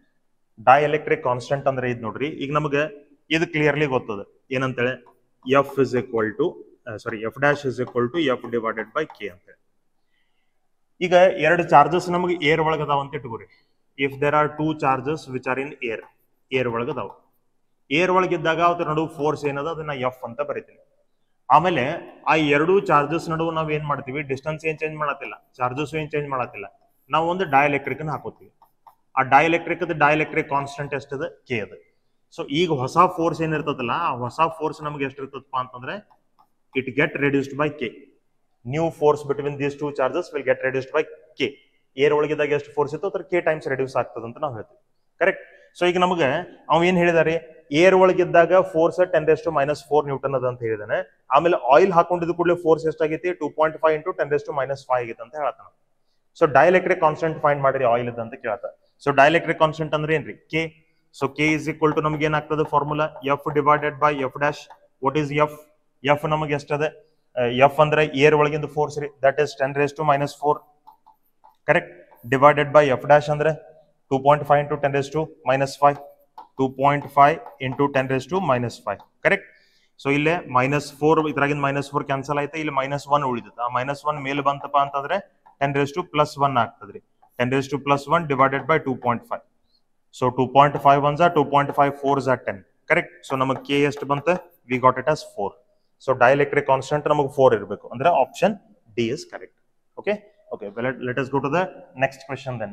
S1: ಇದು ನೋಡ್ರಿ, ಈಗ ನಮಗೆ ಇದು ಕ್ಲಿಯರ್ಲಿ ಗೊತ್ತದ ಏನಂತೇಳಿ, F is equal to F dash is equal to F divided by K ಅಂತ. ಈಗ ಎರಡು ಚಾರ್ಜಸ್ ನಮಗೆ ಏರ್ ಒಳಗೆ ಅದಾವ ಅಂತ ಇಟ್ಕೋರಿ. If there are 2 charges which are in air ಒಳಗೆ ಅದಾವ. ಏರ್ ಒಳಗಿದ್ದಾಗ ಅದ್ರ ನಡುವೆ ಫೋರ್ಸ್ ಏನದ ಅದನ್ನ F ಅಂತ ಬರೀತೀನಿ. ಆಮೇಲೆ ಆ ಎರಡು ಚಾರ್ಜಸ್ ನಡುವೆ ನಾವ್ ಏನ್ ಮಾಡ್ತೀವಿ? ಡಿಸ್ಟೆನ್ಸ್ ಏನ್ ಚೇಂಜ್ ಮಾಡತ್ತಿಲ್ಲ, ಚಾರ್ಜಸ್ ಏನ್ ಚೇಂಜ್ ಮಾಡತ್ತಿಲ್ಲ, ನಾವು ಒಂದು ಡೈಎಲೆಕ್ಟ್ರಿಕ್ ಅನ್ನ ಹಾಕೋತೀವಿ. ಆ ಡೈಎಲೆಕ್ಟ್ರಿಕ್ ಕಾನ್ಸ್ಟೆಂಟ್ ಎಷ್ಟದ? K ಅದ. ಸೊ ಈಗ ಹೊಸ ಫೋರ್ಸ್ ಏನಿರ್ತದಲ್ಲ, ಆ ಹೊಸ ಫೋರ್ಸ್ ನಮ್ಗೆ ಎಷ್ಟಿರ್ತದಪ್ಪ ಅಂತಂದ್ರೆ it get reduced by K. New force between these 2 charges will get reduced by K. Air ಒಳಗಿದಾಗ ಎಷ್ಟು ಫೋರ್ಸ್ ಇತ್ತು ಅದ್ರ K ಟೈಮ್ಸ್ ರೆಡ್ಯೂಸ್ ಆಗ್ತದೆ ಅಂತ ನಾವು ಹೇಳ್ತೀವಿ, ಕರೆಕ್ಟ್? ಸೊ ಈಗ ನಮಗೆ ಅವ್ ಏನ್ ಹೇಳಿದಾರೆ, ಏರ್ ಒಳಗಿದ್ದಾಗ ಫೋರ್ಸ್ 10⁻⁴ ನ್ಯೂಟನ್ ಅದ ಅಂತ ಹೇಳಿದಾನೆ. ಆಮೇಲೆ ಆಯಿಲ್ ಹಾಕೊಂಡಿದ್ ಕೂಡಲೇ ಫೋರ್ಸ್ ಎಷ್ಟಾಗೈತಿ, 2.5 ಇಂಟು 10⁻⁵ ಆಗೈತೆ ಅಂತ ಹೇಳ್ತಾನೆ. ಸೊ ಡೈಎಲೆಕ್ಟ್ರಿಕ್ ಕಾನ್ಸ್ಟೆಂಟ್ ಫೈಂಡ್ ಮಾಡಿರಿ ಆಯಿಲ್ ಅಂತ ಕೇಳ್ತಾರೆ. ಸೊ ಡೈಎಲೆಕ್ಟ್ರಿಕ್ ಕಾನ್ಸ್ಟೆಂಟ್ ಅಂದ್ರೆ ಏನ್ರಿ, K. So K is equal to ನಮ್ಗೆ ಏನಾಗ್ತದೆ formula, F divided by F dash. What is F? F ನಮಗೆ ಎಷ್ಟದೆ, ಎಫ್ ಅಂದ್ರೆ ಏರ್ ಒಳಗಿಂದ ಫೋರ್ಸ್ ರೀ, that is 10⁻⁴. Correct. Divided by F dash ಅಂದ್ರೆ 2.5 ಇಂಟು 10⁻⁵. 2.5 ಇಂಟು 10⁻⁵. ಕರೆಕ್ಟ್. ಸೊ ಇಲ್ಲೇ -4 ಇದ್ರಾಗಿಂದ -4 ಕ್ಯಾನ್ಸಲ್ ಆಯ್ತು, ಇಲ್ಲಿ -1 ಉಳಿದದ. ಆ -1 ಮೇಲೆ ಬಂತಪ್ಪ ಅಂತಂದ್ರೆ 10⁻+1 ಆಗ್ತದ್ರಿ. 10⁻+1 divided by 2.5. So 2.5 1 2.5 4 10. Correct. So ನಮಗೆ ಕೆ ಎಷ್ಟು ಬಂತ, we got it as 4. So dielectric constant ನಮಗೆ 4 ಇರಬೇಕು, ಅಂದ್ರೆ option D is correct. Okay okay, well, let us go to the next question then.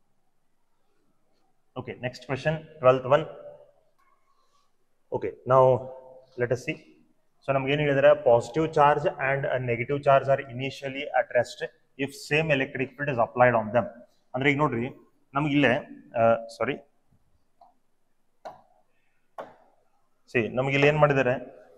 S1: Okay, next question, 12th one. Okay, now let us see. So ನಮಗೆ ಏನು ಹೇಳಿದ್ರೆ, positive charge and negative charge are initially at rest if same electric field is applied on them. ಅಂದ್ರೆ ಈಗ ನೋಡ್ರಿ, ನಮ್ಗೆ ಇಲ್ಲೇ ನಮ್ಗೆ ಇಲ್ಲಿ ಏನ್ ಮಾಡಿದ್ದಾರೆ,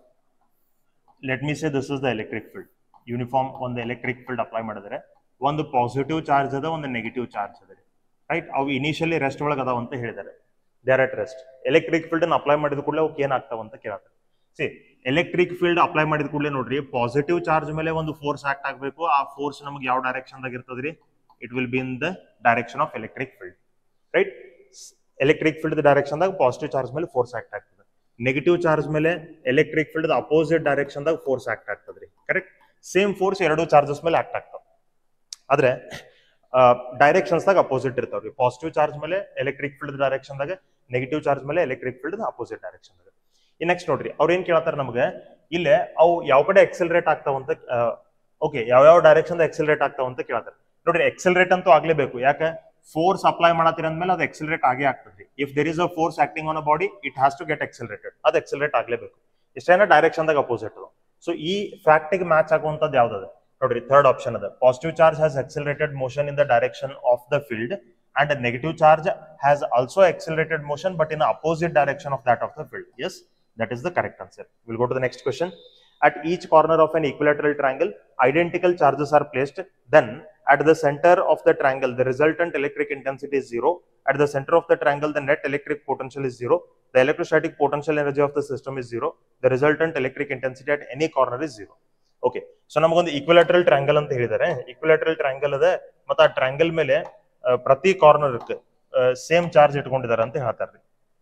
S1: let me say this is the electric field. Uniform ಒಂದು ಎಲೆಕ್ಟ್ರಿಕ್ ಫೀಲ್ಡ್ ಅಪ್ಲೈ ಮಾಡಿದರೆ, ಒಂದು ಪಾಸಿಟಿವ್ ಚಾರ್ಜ್ ಅದ, ಒಂದು ನೆಗೆಟಿವ್ ಚಾರ್ಜ್ ಅದ, ರೈಟ್. ಅವು ಇನಿಷಿಯಲಿ ರೆಸ್ಟ್ ಒಳಗೆ ಅದಾವ ಅಂತ ಹೇಳಿದ್ದಾರೆ, they are at rest. Electric field ಅನ್ನು ಅಪ್ಲೈ ಮಾಡಿದ ಕೂಡಲೇ ಅವಕ್ಕೆ ಏನಾಗ್ತಾವ ಅಂತ ಕೇಳ್ತಾರೆ. ಎಲೆಕ್ಟ್ರಿಕ್ ಫೀಲ್ಡ್ ಅಪ್ಲೈ ಮಾಡಿದ ಕೂಡಲೇ ನೋಡ್ರಿ, ಪಾಸಿಟಿವ್ ಚಾರ್ಜ್ ಮೇಲೆ ಒಂದು ಫೋರ್ಸ್ ಆಕ್ಟ್ ಆಗಬೇಕು. ಆ ಫೋರ್ಸ್ ನಮಗೆ ಯಾವ ಡೈರೆಕ್ಷನ್ ದಾಗ ಇರ್ತದ್ರಿ, it will be in the direction of electric field, right. Electric field direction ದಾಗ ಪಾಸಿಟಿವ್ ಚಾರ್ಜ್ ಮೇಲೆ ಫೋರ್ಸ್ ಆಕ್ಟ್ ಆಗ್ತದೆ. ನೆಗೆಟಿವ್ ಚಾರ್ಜ್ ಮೇಲೆ ಎಲೆಕ್ಟ್ರಿಕ್ ಫೀಲ್ಡ್ ಅಪೋಸಿಟ್ ಡೈರೆಕ್ಷನ್ ದಾಗ ಫೋರ್ಸ್ ಆಕ್ಟ್ ಆಗ್ತದ್ರಿ, ಕರೆಕ್ಟ್. ಸೇಮ್ ಫೋರ್ಸ್ ಎರಡು ಚಾರ್ಜಸ್ ಮೇಲೆ ಆಕ್ಟ್ ಆಗ್ತಾವ, ಆದ್ರೆ ಡೈರೆಕ್ಷನ್ಸ್ ದಾಗ ಅಪೋಸಿಟ್ ಇರ್ತಾವ್ರಿ. ಪಾಸಿಟಿವ್ ಚಾರ್ಜ್ ಮೇಲೆ ಎಲೆಕ್ಟ್ರಿಕ್ ಫೀಲ್ಡ್ ಡೈರೆಕ್ಷನ್ ದಾಗ, ನೆಗೆಟಿವ್ ಚಾರ್ಜ್ ಮೇಲೆ ಎಲೆಕ್ಟ್ರಿಕ್ ಫೀಲ್ಡ್ ಅಪೋಸಿಟ್ ಡೈರೆಕ್ಷನ್ ದಾಗ. ಈ ನೆಕ್ಸ್ಟ್ ನೋಡ್ರಿ, ಅವ್ರು ಏನ್ ಕೇಳ್ತಾರೆ ನಮಗೆ, ಇಲ್ಲೇ ಅವು ಯಾವ ಕಡೆ ಎಕ್ಸೆಲರೇಟ್ ಆಗ್ತಾವಂತ, ಓಕೆ, ಯಾವ ಡೈರೆಕ್ಷನ್ ಎಕ್ಸೆಲರೇಟ್ ಆಗ್ತಾವ ಅಂತ ಕೇಳ್ತಾರೆ. ನೋಡ್ರಿ, ಎಕ್ಸೆಲರೇಟ್ ಅಂತೂ ಆಗ್ಲೇಬೇಕು, ಯಾಕೆ, ಫೋರ್ಸ್ ಅಪ್ಲೈ ಮಾಡತ್ತೀರ ಅಂದ್ಮೇಲೆ ಅದು ಎಕ್ಸೆಲರೇಟ್ ಆಗೇ ಆಗ್ತದೆ. If there is a force acting on a body, it has to get accelerated. ಅದು ಎಕ್ಸೆಲರೇಟ್ ಆಗ್ಲೇಬೇಕು, ಇಷ್ಟೇನ ಡೈರೆಕ್ಷನ್ ದಾಗ ಅಪೋಸಿಟ್ ಅದು. ಸೊ ಈ ಫ್ಯಾಕ್ಟ್ ಗೆ ಮ್ಯಾಚ್ ಆಗುವಂತದ್ದು ಯಾವ್ದು ನೋಡ್ರಿ, ಥರ್ಡ್ ಆಪ್ಷನ್ ಅದ. Positive charge has accelerated motion in the direction of the field and a negative charge has also accelerated motion but in the opposite direction of that of the field. Yes, that is the correct answer. We'll go to the next question. At each corner of an equilateral triangle, identical charges are placed. Then at the center of the triangle, the resultant electric intensity is 0. At the center of the triangle, the net electric potential is 0. The electrostatic potential energy of the system is 0. The resultant electric intensity at any corner is 0. Okay, so ನಮಗೊಂದು ಈಕ್ವಿಲಾಟರಲ್ ಟ್ರಯಾಂಗಲ್ ಅಂತ ಹೇಳಿದ್ದಾರೆ. ಈಕ್ವಿಲಾಟರಲ್ ಟ್ರಯಾಂಗಲ್ ಅದ, ಮತ್ತೆ ಆ ಟ್ರಯಾಂಗಲ್ ಮೇಲೆ ಪ್ರತಿ ಕಾರ್ನರ್ ಸೇಮ್ ಚಾರ್ಜ್ ಇಟ್ಕೊಂಡಿದ್ದಾರೆ ಅಂತ ಹೇಳ್ತಾರೆ,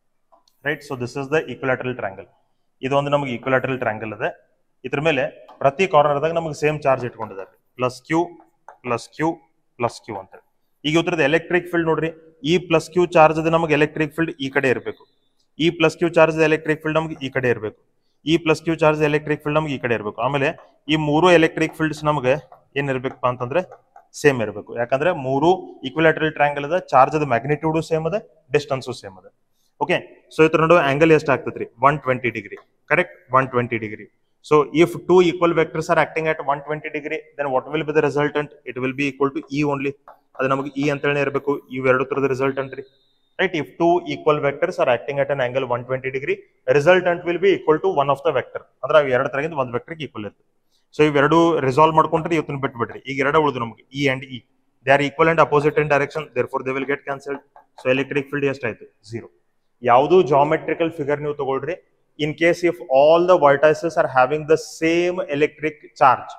S1: right. So this is the equilateral triangle. ಇದು ಒಂದು ನಮಗೆ ಈಕ್ವಿಲಾಟರಲ್ ಟ್ರಯಾಂಗಲ್ ಅದ. ಇದ್ರ ಮೇಲೆ ಪ್ರತಿ ಕಾರ್ನರ್ದಾಗ ನಮಗೆ ಸೇಮ್ ಚಾರ್ಜ್ ಇಟ್ಕೊಂಡಿದ್ದಾರೆ, plus Q plus Q plus Q ಅಂತ. ಈಗ ಇದ್ರದ್ದು ಎಲೆಕ್ಟ್ರಿಕ್ ಫೀಲ್ಡ್ ನೋಡ್ರಿ, ಈ ಪ್ಲಸ್ ಕ್ಯೂ ಚಾರ್ಜ್ ನಮಗೆ ಎಲೆಕ್ಟ್ರಿಕ್ ಫೀಲ್ಡ್ ಈ ಕಡೆ ಇರಬೇಕು, ಈ plus Q charge electric field ನಮಗೆ ಈ ಕಡೆ ಇರಬೇಕು, ಈ plus Q charge electric field ನಮ್ಗೆ ಈ ಕಡೆ ಇರಬೇಕು. ಆಮೇಲೆ ಈ ಮೂರು ಎಲೆಕ್ಟ್ರಿಕ್ ಫೀಲ್ಡ್ಸ್ ನಮಗೆ ಏನಿರ್ಬೇಕಪ್ಪ ಅಂತಂದ್ರೆ ಸೇಮ್ ಇರಬೇಕು, ಯಾಕಂದ್ರೆ ಮೂರು ಈಕ್ವಿಲಾಟರಲ್ ಟ್ರಯಾಂಗಲ್ ಅದ, ಚಾರ್ಜ್ ಅದ ಮ್ಯಾಗ್ನಿಟ್ಯೂಡ್ ಸೇಮ್ ಅದ, ಡಿಸ್ಟೆನ್ಸು ಸೇಮ್ ಅದ. ಓಕೆ, ಸೊ ಇದ್ರ ನಡುವೆ ಆಂಗಲ್ ಎಷ್ಟು ಆಗ್ತದ್ರಿ, 120 degree, correct, 120 degree. So if two equal vectors are acting at 120 degree, then what will be the resultant, it will be equal to E only. ಅದು ನಮಗೆ ಇ ಅಂತ ಹೇಳಿ ಇರಬೇಕು, ಇವೆರಡು ತರದ ರಿಸಲ್ಟೆಂಟ್ ರೀ, right. If two equal vectors are acting at an angle 120 degree, resultant will be equal to one of the vector. ಅಂದ್ರೆ ಅವು ಎರಡು ತರಗಿಂದ ಒಂದು ವೆಕ್ಟರ್ ಈಕ್ವಲ್ ಇರ್ತದೆ. ಸೊ ಇವೆರಡು ರಿಸಾಲ್ವ್ ಮಾಡ್ಕೊಂಡ್ರೆ ಇವತ್ತನ್ನ ಬಿಟ್ಬಿಡ್ರಿ. ಈಗ ಎರಡು ಉಳಿದು ನಮಗೆ E and E, they are equal and opposite in direction, therefore they will get cancelled. So electric field ಎಷ್ಟಾಯ್ತು, 0. ಯಾವುದು ಜಾಮೆಟ್ರಿಕಲ್ ಫಿಗರ್ ನೀವು ತಗೊಳ್ರಿ, in case if all the vertices are having the same electric charge,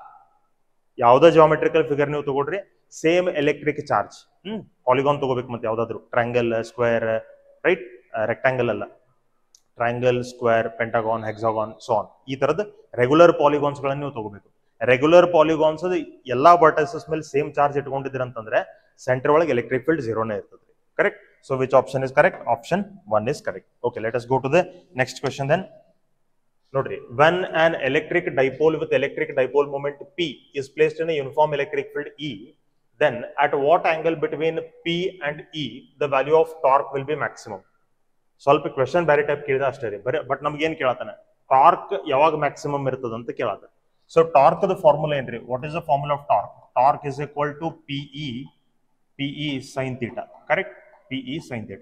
S1: ಯಾವುದೇ ಜಾಮೆಟ್ರಿಕಲ್ ಫಿಗರ್ ನೀವು ತಗೊಳ್ರಿ, ಸೇಮ್ ಎಲೆಕ್ಟ್ರಿಕ್ ಚಾರ್ಜ್, ಪಾಲಿಗಾನ್ ತಗೋಬೇಕು, ಮತ್ತೆ ಯಾವ್ದಾದ್ರು ಟ್ರಯಾಂಗಲ್, ಸ್ಕ್ವೇರ್, ರೈಟ್, ರೆಕ್ಟಾಂಗಲ್ ಅಲ್ಲ, triangle, square, pentagon, hexagon, so on. ಈ ತರದ ರೆಗ್ಯುಲರ್ ಪಾಲಿಗಾನ್ಸ್ ಗಳನ್ನ ನೀವು ತಗೋಬೇಕು. ರೆಗ್ಯುಲರ್ ಪಾಲಿಗಾನ್ಸ್ ಎಲ್ಲಾ ವರ್ಟೈಸಸ್ ಮೇಲೆ ಸೇಮ್ ಚಾರ್ಜ್ ಇಟ್ಕೊಂಡಿದ್ದೀರ ಅಂತಂದ್ರೆ ಸೆಂಟರ್ ಒಳಗೆ ಎಲೆಕ್ಟ್ರಿಕ್ ಫೀಲ್ಡ್ 0ನೇ ಇರ್ತದೆ, correct. So which option is correct, option 1 is correct. Okay, let us go to the next question then. ನೋಡ್ರಿ, when an electric dipole with electric dipole moment P is placed in a uniform electric field E, then at what angle between P and E the value of torque will be maximum? ಸ್ವಲ್ಪ ಕ್ವೆಶ್ಚನ್ ಬೇರೆ ಟೈಪ್ ಕೇಳಿದ ಅಷ್ಟೇ ರೀ, ಬಟ್ ನಮ್ಗೆ ಏನ್ ಕೇಳತಾನೆ, ಟಾರ್ಕ್ ಯಾವಾಗ ಮ್ಯಾಕ್ಸಿಮಮ್ ಇರ್ತದ ಅಂತ ಕೇಳತ್ತ. ಸೊ ಟಾರ್ಕ್ ದ ಫಾರ್ಮುಲಾ ಏನ್ರಿ, what is the formula of torque? Torque is equal to PE sin theta, correct, PE sin theta.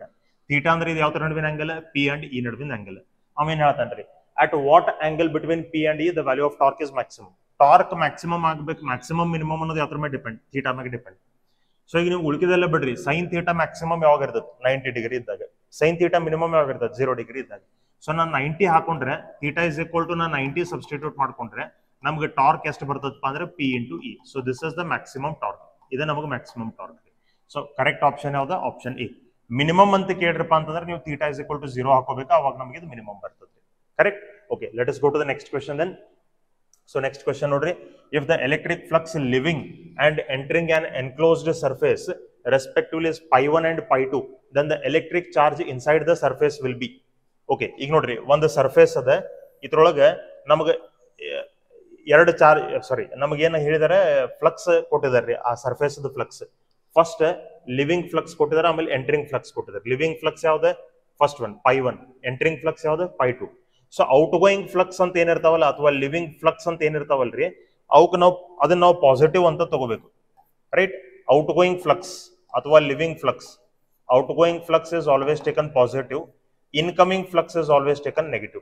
S1: Theta ಅಂದ್ರೆ ಇದು ಯಾವ ತರ ನಡುವಿನ ಆಂಗಲ್, ಪಿ ಅಂಡ್ ಇ ನಡುವಿನ ಆಂಗಲ್. ಅವೇನ್ ಹೇಳ್ತಾನ್ರಿ, at what angle between P and E the value of torque is maximum. Torque maximum ಆಗ್ಬೇಕು, ಮ್ಯಾಕ್ಸಿಮಮ್ ಮಿನಿಮಮ್ ಅನ್ನೋದು ಯಾವ ಮೇಲೆ ಡಿಪೆಂಡ್, ಥೀಟಾ ಮೇಲೆ ಡಿಪೆಂಡ್. ಸೊ ಈಗ ನೀವು ಉಳಿಕೆದೆಲ್ಲ ಬಿಡ್ರಿ, ಸೈನ್ ಥೀಟಾ ಮ್ಯಾಕ್ಸಿಮಮ್ ಯಾವಾಗ ಇರ್ತದೆ 90 ಡಿಗ್ರಿ ಇದ್ದಾಗ, ಸೈನ್ ಥೀಟಾ ಮಿನಿಮಮ್ ಯಾವಾಗ ಇರ್ತದೆ 0 ಡಿಗ್ರಿ ಇದ್ದಾಗ. ಸೊ ನಾನು 90 ಹಾಕೊಂಡ್ರೆ ಥೀಟಾ ಇಸ್ ಈಕ್ವಲ್ ಟು ನಾನು 90 ಸಬ್ಸ್ಟಿಟ್ಯೂಟ್ ಮಾಡ್ಕೊಂಡ್ರೆ ನಮ್ಗೆ ಟಾರ್ಕ್ ಎಷ್ಟು ಬರ್ತದಪ್ಪ ಅಂದ್ರೆ P into E. So this is the maximum torque, ಇದೆ ನಮಗೆ maximum torque. So correct option ಯಾವ್ದು, ಆಪ್ಷನ್ ಎ. ಮಿನಿಮಮ್ ಅಂತ ಕೇಳ್ರಪ್ಪ ಅಂತಂದ್ರೆ ನೀವು ಥೀಟಾ ಇಸ್ ಈಕ್ವಲ್ ಟು 0 ಹಾಕೋಬೇಕು, ಅವಾಗ ನಮಗೆ ಇದು ಮಿನಿಮಮ್ ಬರ್ತದೆ. Correct. Okay, let us go to the next question then. So next question ನೋಡ್ರಿ, if the electric flux leaving and entering on enclosed surface respectively is π1 and π2, then the electric charge inside the surface will be. Okay, ಈಗ ನೋಡ್ರಿ ಒಂದು ಸರ್ಫೇಸ್ ಅದ, ಇದ್ರೊಳಗೆ ನಮಗೆ ಎರಡು ಚಾರ್ಜ್, ಸಾರಿ ನಮಗೇನು ಹೇಳಿದಾರೆ ಫ್ಲಕ್ಸ್ ಕೊಟ್ಟಿದಾರ್ರಿ, ಆ surface flux. First leaving flux ಕೊಟ್ಟಿದ್ದಾರೆ, ಆಮೇಲೆ ಎಂಟರಿಂಗ್ ಫ್ಲಕ್ಸ್ ಕೊಟ್ಟಿದ್ದಾರೆ. ಲಿವಿಂಗ್ ಫ್ಲಕ್ಸ್ ಯಾವ್ದು, ಫಸ್ಟ್ ಒನ್ π1, ಎಂಟರಿಂಗ್ ಫ್ಲಕ್ಸ್ ಯಾವ್ದು π2. ಸೊ ಔಟ್ ಗೋಯಿಂಗ್ ಫ್ಲಕ್ಸ್ ಅಂತ ಏನಿರ್ತಾವಲ್ಲ ಅಥವಾ ಲಿವಿಂಗ್ ಫ್ಲಕ್ಸ್ ಅಂತ ಏನಿರ್ತಾವಲ್ರಿ, ಅವಕ್ಕೆ ನಾವು ಅದನ್ನ ನಾವು ಪಾಸಿಟಿವ್ ಅಂತ ತಗೋಬೇಕು, ರೈಟ್. ಔಟ್ ಗೋಯಿಂಗ್ ಫ್ಲಕ್ಸ್ ಅಥವಾ leaving flux, outgoing flux is always taken positive, incoming flux is always taken negative,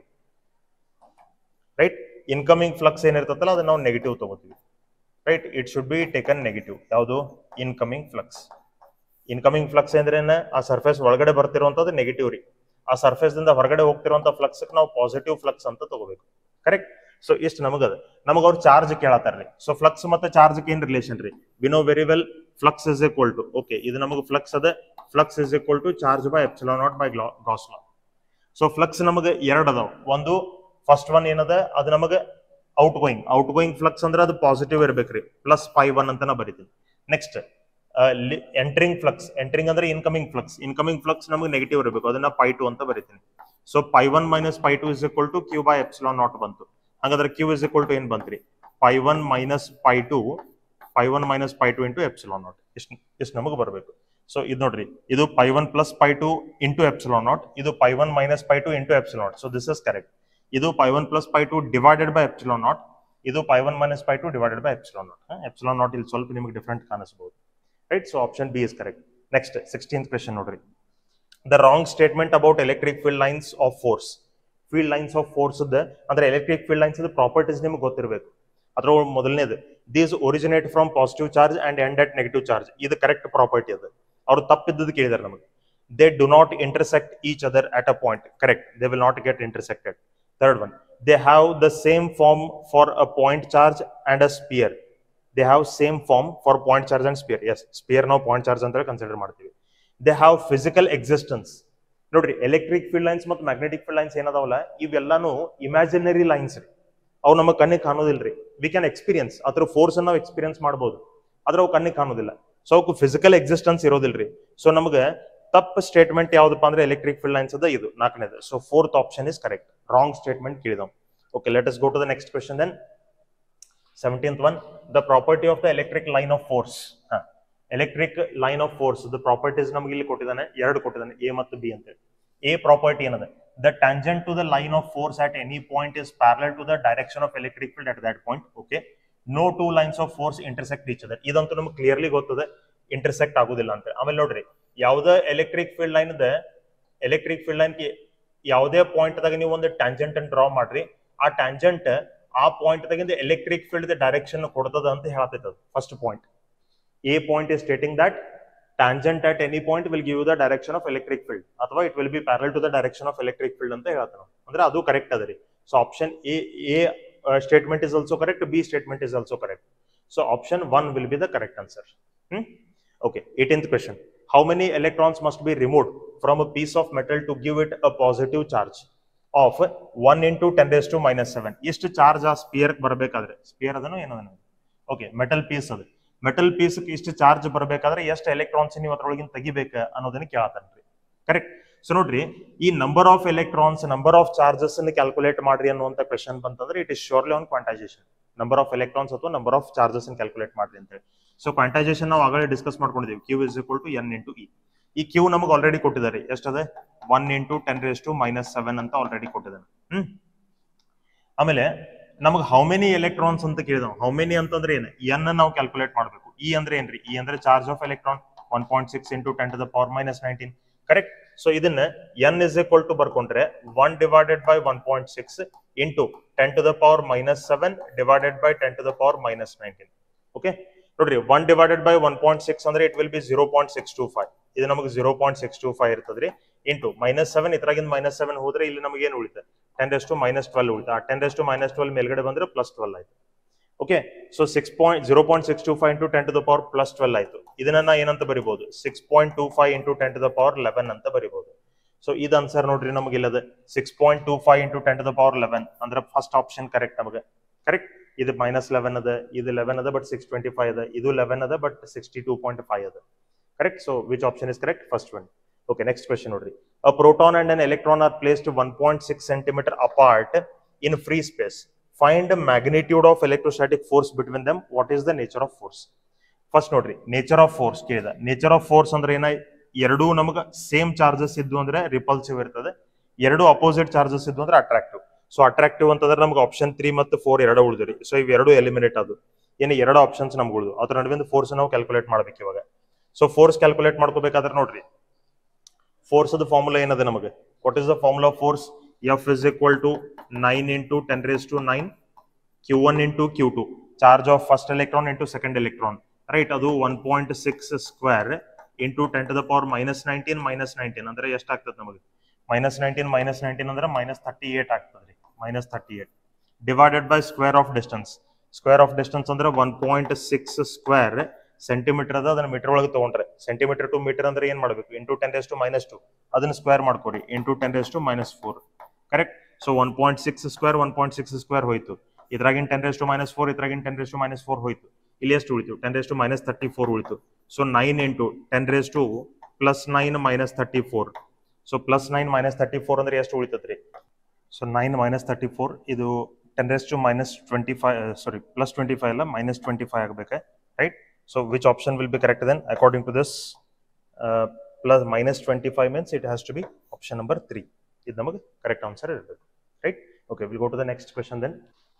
S1: right. Incoming flux ಏನಿರ್ತಲ್ಲ ಅದನ್ನ ನಾವು ನೆಗೆಟಿವ್ ತಗೋತೀವಿ, right. It should be taken negative. ಯಾವುದು, ಇನ್ಕಮಿಂಗ್ ಫ್ಲಕ್ಸ್. ಇನ್ಕಮಿಂಗ್ ಫ್ಲಕ್ಸ್ ಅಂದ್ರೆ ಆ ಸರ್ಫೇಸ್ ಒಳಗಡೆ ಬರ್ತಿರುವಂತದ್ದು ನೆಗೆಟಿವ್ ರೀ, ಆ ಸರ್ಫೇಸ್ ದಿಂದ ಹೊರಗಡೆ ಹೋಗ್ತಿರುವಂತ ಫ್ಲಕ್ಸ್ ನಾವು ಪಾಸಿಟಿವ್ ಫ್ಲಕ್ಸ್ ಅಂತ ತಗೋಬೇಕು, ಕರೆಕ್ಟ್. ಸೊ ಇಷ್ಟು ನಮಗದ, ನಮಗ ಅವ್ರು ಚಾರ್ಜ್ ಕೇಳತ್ತಾರ್ರಿ. ಸೊ ಫ್ಲಕ್ಸ್ ಮತ್ತೆ ಚಾರ್ಜ್ ಏನ್ ರಿಲೇಷನ್ ರೀ, we know very well flux is equal to, okay ಇದು ನಮಗೆ ಫ್ಲಕ್ಸ್ ಅದ, flux is equal to charge by epsilon naught by Gauss law. So flux ನಮಗೆ ಎರಡು ಅದಾವ, ಒಂದು ಫಸ್ಟ್ ಒನ್ ಏನದ ಅದು ನಮಗೆ ಔಟ್ ಗೋಯಿಂಗ್ ಫ್ಲಕ್ಸ್ ಅಂದ್ರೆ ಅದು ಪಾಸಿಟಿವ್ ಇರ್ಬೇಕ್ರಿ, ಪ್ಲಸ್ π1 ಅಂತ ನಾ ಬರೀತೀನಿ. ನೆಕ್ಸ್ಟ್ ಎಂಟರಿಂಗ್ ಫ್ಲಕ್ಸ್, ಎಂಟರಿಂಗ್ ಅಂದ್ರೆ ಇನ್ಕಮಿಂಗ್ ಫ್ಲಕ್ಸ್ ನಮಗೆ ನೆಗೆಟಿವ್ ಇರಬೇಕು, ಅದನ್ನ π2 ಅಂತ ಬರೀತೀನಿ. ಸೊ π1 - π2 is equal to q by epsilon naught ಬಂತು. ಹಾಗಾದ್ರೆ q ಇಸ್ ಈಕ್ವಲ್ ಟು ಏನ್ ಬಂತ್ರಿ, π1 - π2 ಇಂಟು ಎಪ್ಸಿಲಾನ್ ನಾಟ್. ಇಷ್ಟು ನಮಗೆ ಬರಬೇಕು. ಸೊ ಇದು ನೋಡ್ರಿ, ಇದು π1 + π2 ಇಂಟು ಎಪ್ಸಿಲಾನ್ ನಾಟ್, ಇದು π1 - π2 into epsilon naught. So this is correct. ಇದು π1 + π2 ಡಿವೈಡೆಡ್ ಬೈ ಎಪ್ಸಿಲಾನ್ ನಾಟ್, ಇದು π1 - π2 divided by epsilon naught. Epsilon naught ಇಲ್ಲಿ ಸ್ವಲ್ಪ ನಿಮಗೆ ಡಿಫರೆಂಟ್ ಕಾಣಿಸಬಹುದು, right. So option B is correct. Next 16th question ನೋಡ್ರಿ, the wrong statement about electric field lines of force. Field lines of force ಅಂದ್ರೆ ಎಲೆಕ್ಟ್ರಿಕ್ ಫೀಲ್ಡ್ ಲೈನ್ಸ್ ಪ್ರಾಪರ್ಟೀಸ್ ನಿಮ್ಗೆ ಗೊತ್ತಿರಬೇಕು. ಅದ್ರ ಮೊದಲನೇದು, these originate from positive charge and end at negative charge. ಇದು ಕರೆಕ್ಟ್ ಪ್ರಾಪರ್ಟಿ ಅದು. ಅವ್ರು ತಪ್ಪಿದ್ದದ್ದು ಕೇಳಿದಾರೆ ನಮಗೆ. They do not intersect each other at a point. Correct, they will not get intersected. Third one, they have the same form for a point charge and a sphere. They have same form for point charge and sphere. Yes, sphere ನಾವು ಪಾಯಿಂಟ್ ಚಾರ್ಜ್ ಅಂತ ಕನ್ಸಿಡರ್ ಮಾಡ್ತೀವಿ. They have physical existence. ನೋಡ್ರಿ, ಎಲೆಕ್ಟ್ರಿಕ್ ಫೀಲ್ಡ್ ಲೈನ್ಸ್ ಮತ್ತು ಮ್ಯಾಗ್ನೆಟಿಕ್ ಫೀಲ್ಡ್ ಲೈನ್ಸ್ ಏನದಾವಲ್ಲ, ಇವೆಲ್ಲಾನು ಇಮ್ಯಾಜಿನರಿ ಲೈನ್ಸ್ ರೀ. ಅವು ನಮ್ಮ ಕಣ್ಣಿಗೆ ಕಾಣೋದಿಲ್ರಿ. ವಿ ಕ್ಯಾನ್ ಎಕ್ಸ್ಪೀರಿಯನ್ಸ್ ಅದ್ರ ಫೋರ್ಸ್ ಅನ್ನು ನಾವು ಎಕ್ಸ್ಪೀರಿಯನ್ಸ್ ಮಾಡಬಹುದು, ಆದ್ರೆ ಅವು ಕಣ್ಣಿಗೆ ಕಾಣೋದಿಲ್ಲ. ಸೊ ಅವಕ್ಕೆ ಫಿಸಿಕಲ್ ಎಕ್ಸಿಸ್ಟೆನ್ಸ್ ಇರೋದಿಲ್ರಿ. ಸೊ ನಮಗೆ ತಪ್ಪು ಸ್ಟೇಟ್ಮೆಂಟ್ ಯಾವ್ದಪ್ಪ ಅಂದ್ರೆ ಎಲೆಕ್ಟ್ರಿಕ್ ಫೀಲ್ಡ್ ಲೈನ್ಸ್ ಅದ, ಇದು 4ನೇದು. So 4th option is correct. Wrong statement ಕೇಳಿದವು. Okay, let us go to the next question then. 17th one, the property of the electric line of force. Electric line of force, the properties ನಮಗೆ ಇಲ್ಲಿ ಕೊಟ್ಟಿದ್ದಾನೆ, ಎರಡು ಕೊಟ್ಟಿದ್ದಾನೆ, ಎ ಮತ್ತು ಬಿ ಅಂತ ಹೇಳಿ. ಎ ಪ್ರಾಪರ್ಟಿ ಏನದ, the tangent to the line of force at any point is parallel to the direction of electric field at that point. Okay, no two lines of force intersect each other. ಇದಂತೂ ನಮಗೆ ಕ್ಲಿಯರ್ಲಿ ಗೊತ್ತದೆ, ಇಂಟರ್ಸೆಕ್ಟ್ ಆಗುದಿಲ್ಲ ಅಂತ. ಆಮೇಲೆ ನೋಡ್ರಿ, ಯಾವುದೇ ಎಲೆಕ್ಟ್ರಿಕ್ ಫೀಲ್ಡ್ ಲೈನ್ ಯಾವುದೇ ಪಾಯಿಂಟ್ ದಾಗ ನೀವು ಒಂದು ಟ್ಯಾಂಜೆಂಟ್ ಅನ್ನು ಡ್ರಾ ಮಾಡ್ರಿ, ಆ ಟ್ಯಾಂಜೆಂಟ್ ಆ ಪಾಯಿಂಟ್ ದಾಗಿಂದ ಎಲೆಕ್ಟ್ರಿಕ್ ಫೀಲ್ಡ್ ಡೈರೆಕ್ಷನ್ ಕೊಡ್ತದ ಅಂತ ಹೇಳತೈತದ. First point, A point is stating that tangent at any point will give you the direction of electric field, ಅಥವಾ it will be parallel to the direction of electric field ಅಂತ ಹೇಳ್ತಾನ. ಅಂದ್ರೆ ಅದು ಕರೆಕ್ಟ್ ಅದರಿ. So option A statement is also correct, B statement is also correct. So option 1 will be the correct answer. Okay, 18th question. How many electrons must be removed from a piece of metal to give it a positive charge of 1 × 10⁻⁻⁷? ಎಷ್ಟು ಚಾರ್ಜ್ ಆ ಸ್ಪಿಯರ್ ಬರಬೇಕಾದ್ರೆ, ಸ್ಪಿಯರ್ ಅದನ್ನು ಏನೋ, ಓಕೆ ಮೆಟಲ್ ಪೀಸ್ ಅದು, ಮೆಟಲ್ ಪೀಸ್ ಇಷ್ಟು ಚಾರ್ಜ್ ಬರಬೇಕಾದ್ರೆ ಎಷ್ಟು ಎಲೆಕ್ಟ್ರಾನ್ಸ್ ನೀವು ಅದ್ರೊಳಗಿನ ತೆಗಿಬೇಕ ಅನ್ನೋದನ್ನ ಕೇಳತಾನ್ರಿ. ಕರೆಕ್ಟ್. ಸೊ ನೋಡ್ರಿ, ಈ number of electrons, number of charges ಅನ್ನು ಕ್ಯಾಲ್ಕುಲೇಟ್ ಮಾಡ್ರಿ ಅನ್ನುವಂತ ಕ್ವೆಶನ್ ಬಂತಂದ್ರೆ it is surely on quantization. Number of electrons ಅಥವಾ ನಂಬರ್ ಆಫ್ ಚಾರ್ಜಸ್ ಅನ್ನು ಕ್ಯಾಲ್ಕುಲೇಟ್ ಮಾಡ್ರಿ ಅಂತ ಹೇಳಿ. ಸೊ ಕ್ವಾಂಟೈಸೇಷನ್ ನಾವು ಆಗಲೇ ಡಿಸ್ಕಸ್ ಮಾಡ್ಕೊಂಡಿದ್ದೀವಿ. Q is equal to N × E. ಈ Q ನಮಗೆ ಆಲ್ರೆಡಿ ಕೊಟ್ಟಿದ್ದಾರೆ, ಎಷ್ಟದೆ 1 × 10⁻⁷ ಅಂತ ಆಲ್ರೆಡಿ ಕೊಟ್ಟಿದ್ದಾನೆ. ಆಮೇಲೆ ನಮಗೆ ಹೌ ಮೆನಿ ಎಲೆಕ್ಟ್ರಾನ್ಸ್ ಅಂತ ಕೇಳಿದವು. ಹೌ ಮೆನಿ ಅಂತಂದ್ರೆ ಏನು, ಎನ್ ನಾವು ಕ್ಯಾಲ್ಕುಲೇಟ್ ಮಾಡಬೇಕು. ಇ ಅಂದ್ರೆ ಏನ್ರಿ, ಇ ಅಂದ್ರೆ charge of electron 1.6 × 10⁻⁻19. Correct. So ಇದನ್ನ n is equal to ಬರ್ಕೊಂಡ್ರೆ 1 divided by 1.6 into 10 to the power minus 7 divided by 10 to the power minus 19. Okay, ನೋಡ್ರಿ 1 divided by 1.6 ಅಂದ್ರೆ it will be 0.625. ಇದು ನಮಗೆ 0.625 ಇರ್ತದ್ರಿ ಇಂಟು ಮೈನಸ್ 7 ಇದ್ರಾಗಿಂದ ಮೈನಸ್ 7 ಹೋದ್ರೆ ಇಲ್ಲಿ ನಮಗೆ ಏನು ಉಳಿತ 10 raised to minus 12 ಉಳಿತ. ಆ 10 raised to minus 12 ಮೇಲ್ಗಡೆ ಬಂದ್ರೆ ಪ್ಲಸ್ 12 ಆಯ್ತು. Okay, so 0.625 into 10 to the power plus 12 ಆಯ್ತು. ಇದನ್ನ ಏನಂತ ಬರಿಬಹುದು 6.25 into 10 to the power 11 ಅಂತ ಬರಿಬಹುದು. ಸೊ ಇದು ಆನ್ಸರ್ ನೋಡ್ರಿ ನಮಗೆ ಇಲ್ಲದ 6.25 into 10 to the power 11 ಅಂದ್ರೆ ಫಸ್ಟ್ ಆಪ್ಷನ್ ಕರೆಕ್ಟ್ ನಮಗೆ. ಕರೆಕ್ಟ್, ಇದು ಮೈನಸ್ 11 ಅದ, ಇದು 11 ಅದ ಬಟ್ 625 ಅದ, ಇದು 11 ಅದ ಬಟ್ 62.5 ಅದ. Correct, so which option is correct? First one. Okay, next question nodri. A proton and an electron are placed 1.6 centimeter apart in free space. Find the magnitude of electrostatic force between them. What is the nature of force? First nodri, nature of force ಕೇಳಿದ. Nature of force ಅಂದ್ರೆ ಏನ, ಎರಡು ನಮಗೆ ಸೇಮ್ ಚಾರ್ಜಸ್ ಇದ್ದು ಅಂದ್ರೆ ರಿಪಲ್ಸಿವ್ ಇರ್ತದೆ, ಎರಡು ಅಪೋಸಿಟ್ ಚಾರ್ಜಸ್ ಇದ್ದು ಅಂದ್ರೆ ಅಟ್ರಾಕ್ಟಿವ್. ಸೊ ಅಟ್ರಾಕ್ಟಿವ್ ಅಂತಂದ್ರೆ ನಮಗೆ ಆಪ್ಷನ್ 3 ಮತ್ತು 4 ಎರಡು ಉಳಿದ್ರಿ. ಸೊ ಇವೆರಡು ಎಲಿಮಿನೇಟ್ ಅದು, ಏನು ಎರಡು ಆಪ್ಷನ್ಸ್ ನಮ್ಗೆ ಉಳಿದು, ಅದ್ರ ನಡುವೆ ಫೋರ್ಸ್ ನಾವು ಕ್ಯಾಲ್ಕುಲೇಟ್ ಮಾಡ್ಬೇಕು ಇವಾಗ. ಸೊ ಫೋರ್ಸ್ ಕ್ಯಾಲ್ಕುಲೇಟ್ ಮಾಡ್ಕೋಬೇಕಾದ್ರೆ ನೋಡ್ರಿ, ಫೋರ್ಸ್ ದ ಫಾರ್ಮುಲಾ ಏನದ ನಮಗೆ, what is the formula of force? F is equal to 9 into 10 raised to 9 Q1 into Q2, charge of first electron into second electron, right? ಅದು 1.6 square into 10 to the power minus 19 ಅಂದ್ರೆ ಎಷ್ಟು ಆಗ್ತದೆ ನಮಗೆ? minus 19 ಅಂದ್ರೆ minus 38 ಆಗ್ತದೆ, minus 38 divided by square of distance. Square of distance ಅಂದ್ರೆ 1.6 square ಸೆಂಟಿಮೀಟರ್ ಅದ, ಅದನ್ನ ಮೀಟರ್ ಒಳಗೆ ತಗೊಂಡ್ರೆ ಸೆಂಟಿಮೀಟರ್ ಟು ಮೀಟರ್ ಅಂದ್ರೆ ಏನ್ ಮಾಡ್ಬೇಕು, ಇಂಟು 10 raised to minus 2 ಅದನ್ನ ಸ್ಕ್ವೇರ್ ಮಾಡ್ಕೊರಿ, into 10 raised to minus 4. Correct, so 1.6 square 1.6 square ಹೋಯ್ತು, ಇದ್ರಾಗಿನ 10 raised to minus 4 ಇದ್ರಾಗಿನ 10 raised to minus 4 ಹೋಯ್ತು. ಇಲ್ಲಿ ಎಷ್ಟು ಉಳಿತು? 10 raised to minus 34 ಉಳಿತು. So 9 into 10 raised to plus 9 minus 34. So plus 9 minus 34 ಅಂದ್ರೆ ಎಷ್ಟು ಉಳಿತದ್ರಿ? ಸೊ 9 minus 34 ಇದು 10 raised to minus 25, sorry plus 25 ಅಲ್ಲ minus 25 ಆಗಬೇಕು, right? So which option will be correct then according to this? Plus minus 25 means it has to be option number 3. This is the correct answer, right? Okay, we'll go to the next question then.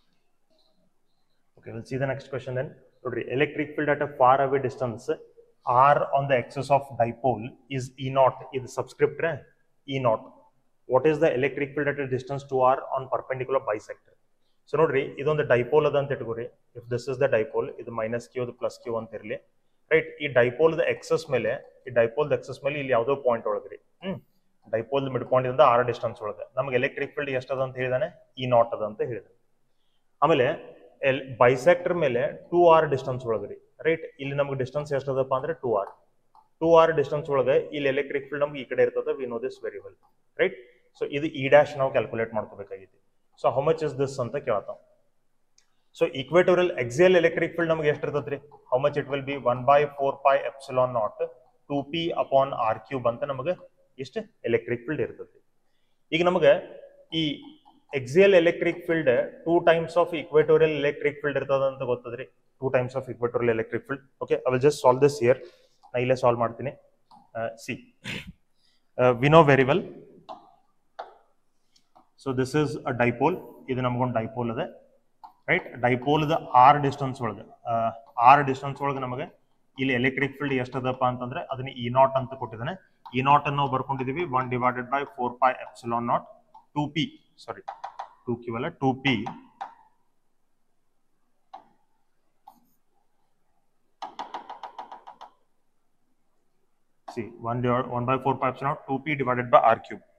S1: Okay, we'll see the next question then. Electric field at a far away distance r on the axis of dipole is E naught. Is the subscript E naught. What is the electric field at a distance 2r on perpendicular bisector? So ನೋಡ್ರಿ, ಇದೊಂದು ಡೈಪೋಲ್ ಅದ ಅಂತ ಇಟ್ಕೋರಿ. If this is the dipole, ಇದು ಮೈನಸ್ ಕ್ಯೂ ಇದು ಪ್ಲಸ್ ಕ್ಯೂ ಅಂತ ಇರಲಿ, ರೈಟ್? ಈ ಡೈಪೋಲ್ ಎಕ್ಸಸ್ ಮೇಲೆ, ಈ ಡೈಪೋಲ್ ಎಕ್ಸಸ್ ಮೇಲೆ ಇಲ್ಲಿ ಯಾವುದೋ ಪಾಯಿಂಟ್ ಒಳಗ್ರಿ, ಡೈಪೋಲ್ ಮಿಡ್ ಪಾಯಿಂಟ್ ಇಂದ ಆರ್ ಡಿಸ್ಟೆನ್ಸ್ ಒಳಗೆ ನಮ್ಗೆ ಎಲೆಕ್ಟ್ರಿಕ್ ಫೀಲ್ಡ್ ಎಷ್ಟದ ಅಂತ ಹೇಳಿದಾನೆ? ಇ ನಾಟ್ ಅದ ಅಂತ ಹೇಳಿದಾನೆ. ಆಮೇಲೆ ಬೈಸೆಕ್ಟರ್ ಮೇಲೆ 2r ಡಿಸ್ಟೆನ್ಸ್ ಒಳಗ್ರಿ, ರೈಟ್? ಇಲ್ಲಿ ನಮ್ಗೆ ಡಿಸ್ಟೆನ್ಸ್ ಎಷ್ಟದಪ್ಪ ಅಂದ್ರೆ 2r ಡಿಸ್ಟೆನ್ಸ್ ಒಳಗೆ ಇಲ್ಲಿ ಎಲೆಕ್ಟ್ರಿಕ್ ಫೀಲ್ಡ್ ನಮ್ಗೆ ಈ ಕಡೆ ಇರ್ತದೆ. We know this very well, right? So ಇದು ಇ ಡ್ಯಾಶ್ ನಾವು ಕ್ಯಾಲ್ಕುಲೇಟ್ ಮಾಡ್ಕೋಬೇಕಾಗಿತ್ತು. So how much is this ಅಂತ ಕೇಳ್ತಾವ. So equatorial axial electric field ನಮ್ಗೆ ಎಷ್ಟು ಇರ್ತದ್ರಿ? How much it will be 1/4 pi epsilon naught 2p upon r cube ಅಂತ ನಮಗೆ ಎಷ್ಟು ಎಲೆಕ್ಟ್ರಿಕ್ ಫೀಲ್ಡ್ ಇರ್ತದೆ. ಈಗ ನಮಗೆ ಈ axial electric field 2 times of equatorial electric field ಇರ್ತದ ಅಂತ ಗೊತ್ತದ್ರಿ? 2 times of equatorial electric field. Okay, I will just solve this here. ನಾ ಇಲ್ಲೇ ಸಾಲ್ವ್ ಮಾಡ್ತೀನಿ. See, we know very well. So this is a dipole, ಇದು ನಮಗೊಂದು ಡೈಪೋಲ್ ಅದ, ರೈಟ್? ಡೈಪೋಲ್ ಆರ್ ಡಿಸ್ಟೆನ್ಸ್ ಒಳಗೆ ನಮಗೆ ಇಲ್ಲಿ ಎಲೆಕ್ಟ್ರಿಕ್ ಫೀಲ್ಡ್ ಎಷ್ಟದಪ್ಪ ಅಂತಂದ್ರೆ ಅದನ್ನ ಇ ನಾಟ್ ಅಂತ ಕೊಟ್ಟಿದ್ದಾನೆ. ಇ ನಾಟ್ ಅನ್ನು ನಾವು ಬರ್ಕೊಂಡಿದೀವಿ 1/4 pi epsilon naught 2p, ಸಾರಿ 2q ಅಲ್ಲ 2p see 1/4 pi epsilon naught 2p divided by r cube.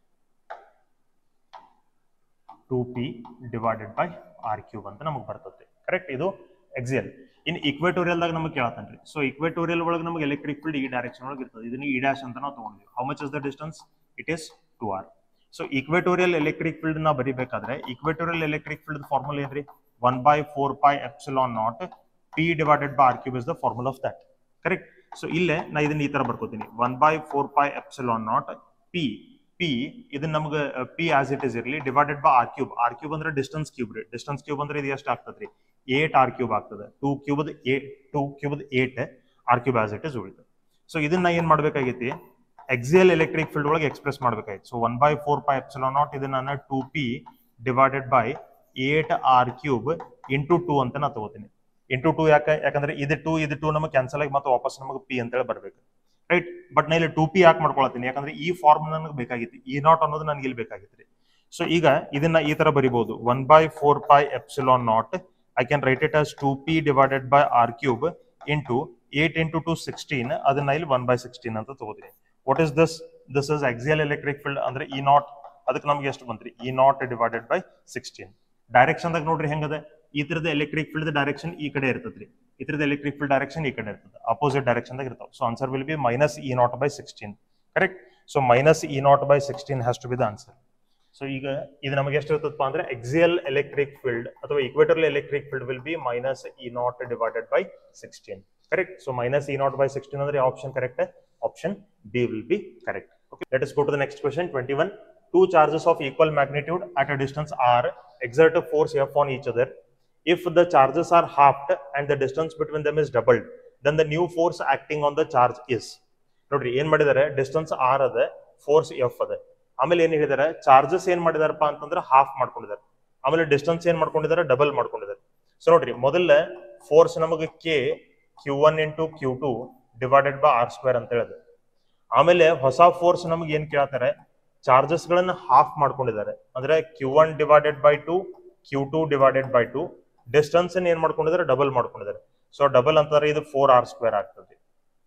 S1: 2p divided by r cube ಅಂತ ನಮಗೆ ಬರ್ತದೆ, ಕರೆಕ್ಟ್? ಇದು ಎಕ್ಸಿಯಲ್. ಇನ್ ಈಕ್ವೇಟೋರಿಯಲ್ ದಾಗ ನಮಗೆ ಕೇಳತ್ತನ್ರಿ. ಸೊ ಈಕ್ವೇಟೋರಿಯಲ್ ಒಳಗೆ ನಮಗೆ ಎಲೆಕ್ಟ್ರಿಕ್ ಫೀಲ್ಡ್ ಈ ಡೈರೆಕ್ಷನ್ ಒಳಗೆ ಇರ್ತದೆ. ಇದನ್ನ ಇ ಡ್ಯಾಶ್ ಅಂತ ನಾವು ತಗೊಂಡಿವಿ. How much is the distance? It is 2r. So equatorial electric field ನಾ ಬರಿಬೇಕಾದ್ರೆ ಈಕ್ವೇಟೋರಿಯಲ್ ಎಲೆಕ್ಟ್ರಿಕ್ ಫೀಲ್ಡ್ ಫಾರ್ಮುಲಾ ಏನ್ರಿ? 1/4 pi epsilon naught p divided by r cube is the formula of that, correct? So ಇಲ್ಲೇ ನಾ ಇದನ್ನ ಈ ತರ ಬರ್ಕೋತೀನಿ, 1/4 pi epsilon naught p ಇದನ್ನ ನಮಗೆ p as it is ಇರಲಿ divided by r cube. r cube ಅಂದ್ರೆ ಡಿಸ್ಟೆನ್ಸ್ ಕ್ಯೂಬ್ ರೀ. ಡಿಸ್ಟೆನ್ಸ್ ಕ್ಯೂಬ್ ಅಂದ್ರೆ ಇದು ಎಷ್ಟು ಆಗ್ತದ್ರಿ? 8r cube ಆಗ್ತದೆ. 2 cubed 8 r cube as it is ಉಳಿತು. ಸೊ ಇದನ್ನ ಏನ್ ಮಾಡ್ಬೇಕಾಗೈತಿ? ಎಕ್ಸಿಯಲ್ ಎಲೆಕ್ಟ್ರಿಕ್ ಫೀಲ್ಡ್ ಒಳಗೆ ಎಕ್ಸ್ಪ್ರೆಸ್ ಮಾಡ್ಬೇಕಾಯ್ತು. ಸೊ 1/4 pi epsilon naught ಇದನ್ನ ನಾನು 2p divided by 8r cube into 2 ಅಂತ ನಾ ತಗೋತೀನಿ. ಇಂಟು 2 ಯಾಕಂದ್ರೆ ಇದು 2 ನಮಗೆ ಕ್ಯಾನ್ಸಲ್ ಆಗಿ ಮತ್ತೆ ವಾಪಸ್ ನಮಗೆ p ಅಂತೇಳಿ ಬರ್ಬೇಕು. ರೈಟ್. ಬಟ್ ನಾ ಇಲ್ಲಿ 2p ಯಾಕೆ ಮಾಡ್ಕೊಳತ್ತೀನಿ, ಯಾಕಂದ್ರೆ ಈ ಫಾರ್ಮ್ ನನಗೆ ಬೇಕಾಗಿತ್ತು, ಇ ನಾಟ್ ಅನ್ನೋದು ನನಗೆ ಇಲ್ಲಿ ಬೇಕಾಗಿತ್ತು. ಸೊ ಈಗ ಇದನ್ನ ಈ ತರ ಬರಿಬಹುದು, 1/4πε0. I can write it as 2p divided by r cube into 8 into 2 16. ಅದನ್ನ ಇಲ್ಲಿ 1/16 ಅಂತ ತಗೋತೀನಿ. What is this? This is axial electric field ಅಂದ್ರೆ ಇ ನಾಟ್. ಅದಕ್ಕೆ ನಮ್ಗೆ ಎಷ್ಟು ಬಂತ್ರಿ? E naught divided by 16. Direction ದಾಗ ನೋಡ್ರಿ ಹೆಂಗದ, ಈ ತರದ ಎಲೆಕ್ಟ್ರಿಕ್ ಫೀಲ್ಡ್ ಡೈರೆಕ್ಷನ್ ಈ ಕಡೆ ಇರ್ತದ್ರಿ, ಈ ತರದ ಎಲೆಕ್ಟ್ರಿಕ್ ಫೀಲ್ಡ್ ಡೈರೆಕ್ಷನ್ ಈ ಕಡೆ ಇರ್ತದೆ, ಅಪೋಸಿಟ್ ಡೈರೆಕ್ಷನ್ ದಾಗ ಇರ್ತಾವ. So answer will be minus E naught by 16. Correct. So minus E naught by 16 has to be the answer. So ಈಗ ಇದು ನಮಗೆ ಎಷ್ಟು ಇರ್ತದಪ್ಪ ಅಂದ್ರೆ ಎಕ್ಸಿಯಲ್ ಎಲೆಕ್ಟ್ರಿಕ್ ಫೀಲ್ಡ್ ಅಥವಾ equatorial electric field will be minus E naught divided by 16. Correct. So minus E naught by 16 ಅಂದ್ರೆ option correct, option B will be correct. Okay, let us go to the next question. 21. Two charges of equal magnitude at a distance r exert a force F on each other. If the charges are halved and the distance between them is doubled, then the new force acting on the charge is. ನೋಡ್ರಿ ಏನ್ ಮಾಡಿದಾರೆ, ಡಿಸ್ಟೆನ್ಸ್ ಆರ್ ಅದ, ಫೋರ್ಸ್ ಎಫ್ ಅದ, ಆಮೇಲೆ ಏನ್ ಹೇಳಿದಾರೆ, ಚಾರ್ಜಸ್ ಏನ್ ಮಾಡಿದಾರಪ್ಪ ಅಂತಂದ್ರೆ ಹಾಫ್ ಮಾಡ್ಕೊಂಡಿದ್ದಾರೆ, ಆಮೇಲೆ ಡಿಸ್ಟೆನ್ಸ್ ಏನ್ ಮಾಡ್ಕೊಂಡಿದ್ದಾರೆ, ಡಬಲ್ ಮಾಡ್ಕೊಂಡಿದ್ದಾರೆ. ಸೊ ನೋಡ್ರಿ ಮೊದಲ ಫೋರ್ಸ್ ನಮಗೆ K Q1 into Q2 divided by R square ಅಂತ ಹೇಳಿದೆ. ಆಮೇಲೆ ಹೊಸ ಫೋರ್ಸ್ ನಮಗೆ ಏನ್ ಕೇಳ್ತಾರೆ, ಚಾರ್ಜಸ್ ಗಳನ್ನ ಹಾಫ್ ಮಾಡ್ಕೊಂಡಿದ್ದಾರೆ, ಅಂದ್ರೆ Q1 divided by 2, Q2 divided by 2, distance ಏನ್ ಮಾಡ್ಕೊಂಡಿದ್ದಾರೆ, ಡಬಲ್ ಮಾಡ್ಕೊಂಡಿದ್ದಾರೆ. ಸೊ ಡಬಲ್ ಅಂತಂದ್ರೆ ಇದು 4r² ಆಗ್ತದೆ.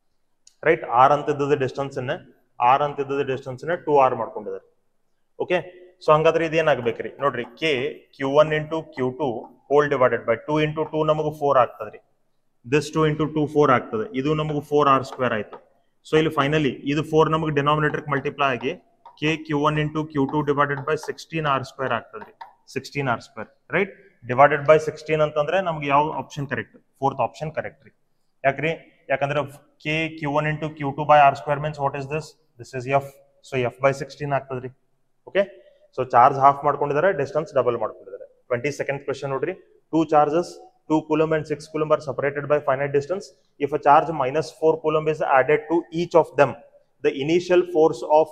S1: ರೈಟ್. ಆರ್ ಅಂತಿದ್ದದ ಡಿಸ್ಟೆನ್ಸ್ ಅನ್ನ, ಆರ್ ಅಂತಿದ್ದದ ಡಿಸ್ಟೆನ್ಸ್ ನ 2r ಮಾಡ್ಕೊಂಡಿದ್ದಾರೆ. ಓಕೆ. ಸೊ ಹಂಗಾದ್ರೆ ಇದು ಏನಾಗ್ಬೇಕ್ರಿ ನೋಡ್ರಿ, K Q1 into Q2 whole divided by 2 into 2 ನಮಗೆ 4 ಆಗ್ತದ್ರಿ. ದಿಸ್ 2 into 2 4 ಆಗ್ತದೆ, ಇದು ನಮಗೆ 4r² ಆಯ್ತು. ಸೊ ಇಲ್ಲಿ ಫೈನಲಿ ಇದು 4 ನಮಗೆ ಡಿನಾಮಿನೇಟರ್ ಮಲ್ಟಿಪ್ಲೈ ಆಗಿ K Q1 into Q2 divided by 16r² ಆಗ್ತದ್ರಿ. 16r². ರೈಟ್. ಡಿವೈಡೆಡ್ ಬೈ 16 ಅಂತಂದ್ರೆ ನಮ್ಗೆ ಯಾವ option correct? Fourth option correct ರೀ. ಯಾಕ್ರಿ? ಯಾಕಂದ್ರೆ K Q1 into Q2 by r² means what is this? This is f. So f by 16 ಆಗ್ತದ್ರಿ. ಓಕೆ. ಸೊ ಚಾರ್ಜ್ ಹಾಫ್ ಮಾಡ್ಕೊಂಡಿದ್ದಾರೆ, ಡಿಸ್ಟೆನ್ಸ್ ಡಬಲ್ ಮಾಡ್ಕೊಂಡಿದ್ದಾರೆ. 22nd ಕ್ವೆಶ್ಚನ್ ನೋಡ್ರಿ. Two charges 2 coulomb and 6 coulomb are separated by finite distance. If a charge minus 4 coulomb is added to each of them, the initial force of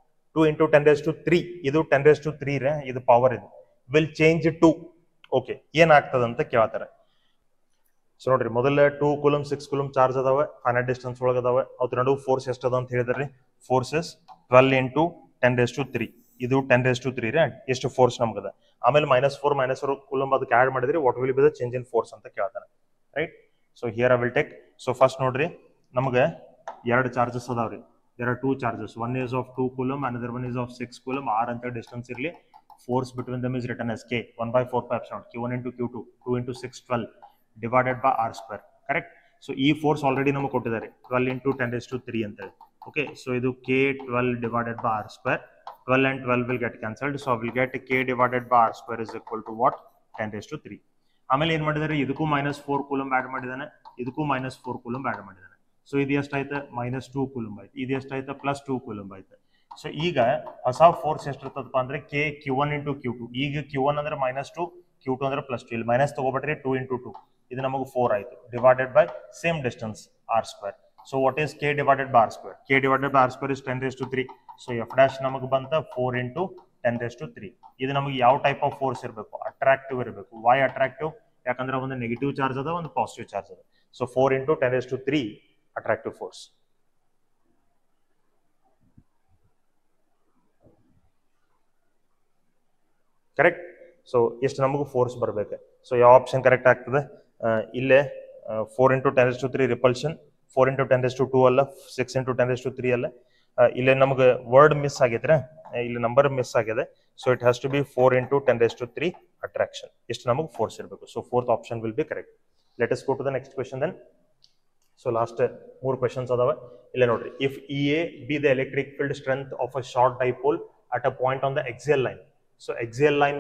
S1: 2 into 10 raised to 3, ಇದು 10 raised to 3 ರೇ, ಇದು ಪವರ್ ಇದು, will change to. ಓಕೆ, ಏನಾಗ್ತದೆ ಅಂತ ಕೇಳ್ತಾರೆ. ಸೊ ನೋಡ್ರಿ ಮೊದಲ 2 coulomb 6 coulomb ಚಾರ್ಜ್ ಅದಾವೆ, ಫೈನೈಟ್ ಡಿಸ್ಟೆನ್ಸ್ ಒಳಗೆ ಅದಾವೆ, ಅದ್ರ ನಡುವೆ ಫೋರ್ಸ್ ಎಷ್ಟು ಅದ ಅಂತ ಹೇಳಿದ್ರಿ, force is 12 into 10 raised to 3, ಇದು 10 raised to 3 ರೇ, ಎಷ್ಟು ಫೋರ್ಸ್ ನಮ್ಗದ. ಆಮೇಲೆ -4 ಕೂಲಂಬ್ ಅದಕ್ಕೆ ಆಡ್ ಮಾಡಿದ್ರಿ, what will be the change in force ಅಂತ ಕೇಳ್ತಾನೆ. Right. So here I will take. So first ನೋಡ್ರಿ, ನಮಗೆ ಎರಡು ಚಾರ್ಜಸ್ ಅದಾವ್ರಿ. There are 2 charges. One is of 2 coulomb, another one is of 6 coulomb. R ಅಂತ ಡಿಸ್ಟೆನ್ಸ್ ಇರಲಿ. Force between them is written as K 1/4πε0 Q1 into Q2 2 into 6 12 divided by r². Correct. So ಈ ಫೋರ್ಸ್ ಆಲ್ರೆಡಿ ನಮಗೆ ಕೊಟ್ಟಿದ್ದಾರೆ, 12 into 10 raised to 3 ಅಂತ ಹೇಳಿ. ಓಕೆ. ಸೊ ಇದು K 12 divided by r². 12 and 12 will get cancelled. So I will get K divided by r² is equal to what? 10 raised to 3. ಆಮೇಲೆ ಏನ್ ಮಾಡಿದ್ದಾರೆ, ಇದಕ್ಕೂ -4 ಕೂಲಂಬ್ ಆಡ್ ಮಾಡಿದಾನೆ, ಇದಕ್ಕೂ -4 ಕೂಲಂಬ್ ಆಡ್ ಮಾಡಿದಾನೆ. ಸೊ ಇದು ಎಷ್ಟಾಯ್ತು, -2 ಕೂಲಂಬ್ ಆಯ್ತು. ಇದು ಎಷ್ಟಾಯ್ತು, +2 ಕೂಲಂಬ್ ಆಯ್ತು. ಸೊ ಈಗ ಹೊಸ ಫೋರ್ಸ್ ಎಷ್ಟಿರ್ತದಪ್ಪ ಅಂದ್ರೆ K Q1 into Q2. ಈಗ Q1 ಅಂದ್ರೆ -2, Q2 ಅಂದ್ರೆ +2. ಇಲ್ಲಿ ಮೈನಸ್ ತಗೋಬಿಟ್ರಿ, 2 into 2, ಇದು ನಮಗೆ 4 ಆಯ್ತು, divided by same distance r². So what is K divided by r²? K divided by r² is 10 raised to 3. So f dash ನಮಗೆ ಬಂತ 4 into 10 raised to 3. ಇದು ನಮಗೆ ಯಾವ ಟೈಪ್ ಆಫ್ ಫೋರ್ಸ್ ಇರಬೇಕು, ಅಟ್ರಾಕ್ಟಿವ್ ಇರಬೇಕು. Why attractive? ಯಾಕಂದ್ರೆ ಒಂದು ನೆಗೆಟಿವ್ ಚಾರ್ಜ್ ಅದ, ಒಂದು ಪಾಸಿಟಿವ್ ಚಾರ್ಜ್ ಅದ. So 4 into 10 raised to 3 attractive force. Correct. So ಎಷ್ಟು ನಮಗೆ ಫೋರ್ಸ್ ಬರಬೇಕು. ಸೊ ಯಾವ ಆಪ್ಷನ್ ಕರೆಕ್ಟ್ ಆಗ್ತದೆ? ಇಲ್ಲೇ 4 into 10 raised to 3 repulsion, 4 into 10 raised to 2 ಅಲ್ಲ, 6 into 10 raised to 3 ಅಲ್ಲ. ಇಲ್ಲೇ ನಮಗೆ ವರ್ಡ್ ಮಿಸ್ ಆಗಿದ್ರೆ, ಇಲ್ಲಿ ನಂಬರ್ ಮಿಸ್ ಆಗಿದೆ. So it has to be 4 into 10 raised to 3 attraction. ಇಷ್ಟು ನಮಗೆ ಫೋರ್ಸ್ ಇರಬೇಕು. So fourth option will be correct. Let us go to the next question then. So last 3 questions ಅದಾವೆ. ಇಲ್ಲೇ ನೋಡ್ರಿ, if EA be the electric field strength of a short dipole at a point on the axial line. ಸೊ axial line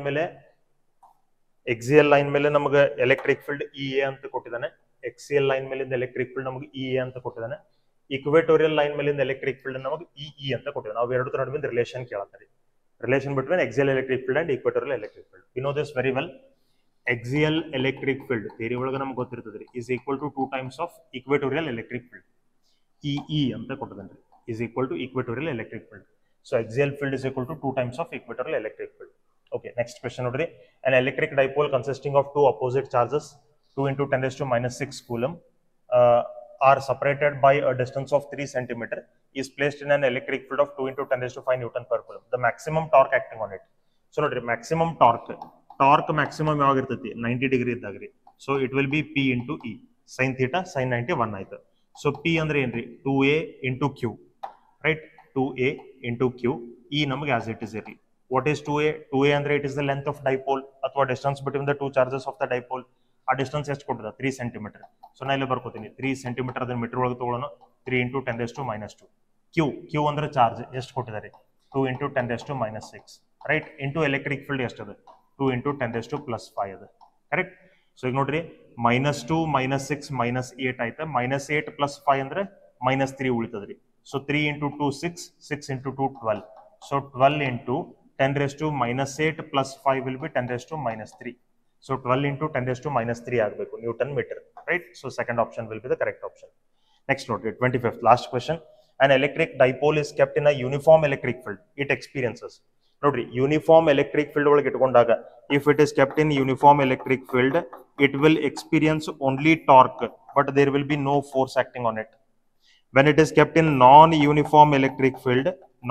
S1: ಮೇಲೆ ನಮಗೆ ಎಲೆಕ್ಟ್ರಿಕ್ ಫೀಲ್ಡ್ EA ಅಂತ ಕೊಟ್ಟಿದ್ದಾನೆ. ಎಕ್ಸಿಯಲ್ ಲೈನ್ ಮೇಲಿಂದ ಎಲೆಕ್ಟ್ರಿಕ್ ಫೀಲ್ಡ್ ನಮಗೆ EA ಅಂತ ಕೊಟ್ಟಿದ್ದಾನೆ. ಇಕ್ವೇಟೋರಿಯಲ್ ಲೈನ್ ಮೇಲಿಂದ ಎಲೆಕ್ಟ್ರಿಕ್ ಫೀಲ್ಡ್ ನಮಗೆ EE ಅಂತ ಕೊಟ್ಟಿದ್ದಾನೆ. ನಾವು ಎರಡು ನಡುವಿನ ರಿಲೇಷನ್ ಕೇಳ್ತಾರೆ. Relation between axial electric field and equatorial electric field. You know this very well. Axial electric field theory ಒಳಗೆ ನಮ್ಗೆ ಗೊತ್ತಿರ್ತದ್ರಿ, is equal to 2 times of equatorial electric field. EE ಅಂತ ಕೊಟ್ಟಿದ್ದಾನೆ, is equal to equatorial electric field. So axial field is equal to 2 times of equatorial electric field. Okay, next question ನೋಡ್ರಿ. An electric dipole consisting of two opposite charges 2 into 10 raised to -6 coulomb are separated by a distance of 3 centimeter is placed in an electric field of 2 into 10 raised to 5 Newton per coulomb. The maximum torque acting on it. So nodri maximum torque maximum ಯಾವಾಗ ಇರ್ತೈತಿ 90 ಡಿಗ್ರಿ ಇದ್ದಾಗ್ರಿ. So it will be P into E sin theta sin 90 1 ಆಯ್ತು. So P ಅಂದ್ರೆ ಏನ್ರಿ 2A into Q, right? 2A into Q. E ನಮಗೆ as it is ಇರಲಿ. What is 2A? 2A ಅಂದ್ರೆ it is the length of dipole ಅಥವಾ distance between the two charges of the dipole. ಆ ಡಿಸ್ಟೆನ್ಸ್ ಎಷ್ಟು ಕೊಟ್ಟಿದೆ 3 ಸೆಂಟಿಮೀಟರ್. ಸೊ ನಾ ಇಲ್ಲಿ ಬರ್ಕೋತೀನಿ 3 ಸೆಂಟಿಮೀಟರ್ ಅದನ್ನ ಮೀಟರ್ ಒಳಗೆ ತಗೊಳ್ಳೋಣ. 3 into 10 raised to minus 2. Q ಅಂದ್ರೆ ಚಾರ್ಜ್ ಎಷ್ಟು ಕೊಟ್ಟಿದ್ದಾರೆ 2 into 10 raised to minus 6, right? Into electric field ಎಷ್ಟು ಅದ 2 into 10 raised to plus 5 ಅದ, ಕರೆಕ್ಟ್? ಸೊ ಈಗ ನೋಡ್ರಿ -2 -6 -8 ಆಯ್ತಾ. -8 plus 5 ಅಂದ್ರೆ -3 ಉಳಿತದ್ರಿ. So 3 into 2 6, 6 into 2 12. So 12 into 10 raised to -8 plus 5 will be 10 raised to -3. So 12 into 10 raised to -3 ಆಗಬೇಕು newton metre, right? So second option will be the correct option. Next note, 25th last question. An electric dipole is kept in a uniform electric field. It experiences. ನೋಡ್ರಿ ಯೂನಿಫಾರ್ಮ್ ಎಲೆಕ್ಟ್ರಿಕ್ ಫೀಲ್ಡ್ ಒಳಗೆ ಇಟ್ಕೊಂಡಾಗ if it is kept in uniform electric field, it will experience only torque, but there will be no force acting on it. When it is kept in non-uniform electric field,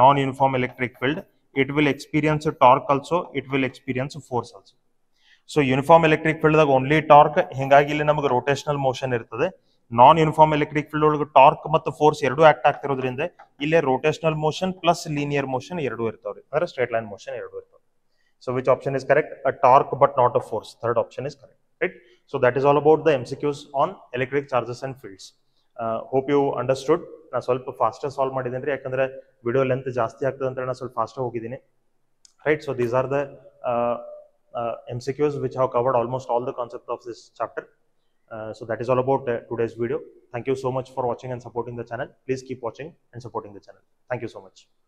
S1: it will experience torque also, it will experience force also. So uniform electric field ದಾಗ ಓನ್ಲಿ ಟಾರ್ಕ್, ಹಿಂಗಾಗಿ ಇಲ್ಲಿ ನಮಗೆ ರೋಟೇಷನಲ್ ಮೋಷನ್ ಇರ್ತದೆ. ನಾನ್ ಯೂನಿಫಾರ್ಮ್ ಎಲೆಕ್ಟ್ರಿಕ್ ಫೀಲ್ಡ್ ಒಳಗೆ ಟಾರ್ಕ್ ಮತ್ತು ಫೋರ್ಸ್ ಎರಡೂ ಆಕ್ಟ್ ಆಗ್ತಿರೋದ್ರಿಂದ ಇಲ್ಲೇ rotational motion plus linear motion ಎರಡೂ ಇರ್ತಾವ್ರಿ, ಅಂದ್ರೆ ಸ್ಟ್ರೇಟ್ ಲೈನ್ ಮೋಷನ್ ಎರಡೂ ಇರ್ತಾವೆ. So which option is correct? A torque but not a force. Third option is correct, right? So that is all about the MCQs on electric charges and fields. Hope you understood. ನಾ ಸ್ವಲ್ಪ ಫಾಸ್ಟ್ ಸಾಲ್ವ್ ಮಾಡಿದ್ದೀನಿ, ಯಾಕಂದ್ರೆ ವಿಡಿಯೋ ಲೆಂತ್ ಜಾಸ್ತಿ ಆಗ್ತದೆ ಅಂತ ನಾನು ಸ್ವಲ್ಪ ಫಾಸ್ಟ್ ಹೋಗಿದ್ದೀನಿ, right? So these are the MCQs which have covered almost all the concepts of this chapter. So that is all about today's video. Thank you so much for watching and supporting the channel. Please keep watching and supporting the channel. Thank you so much.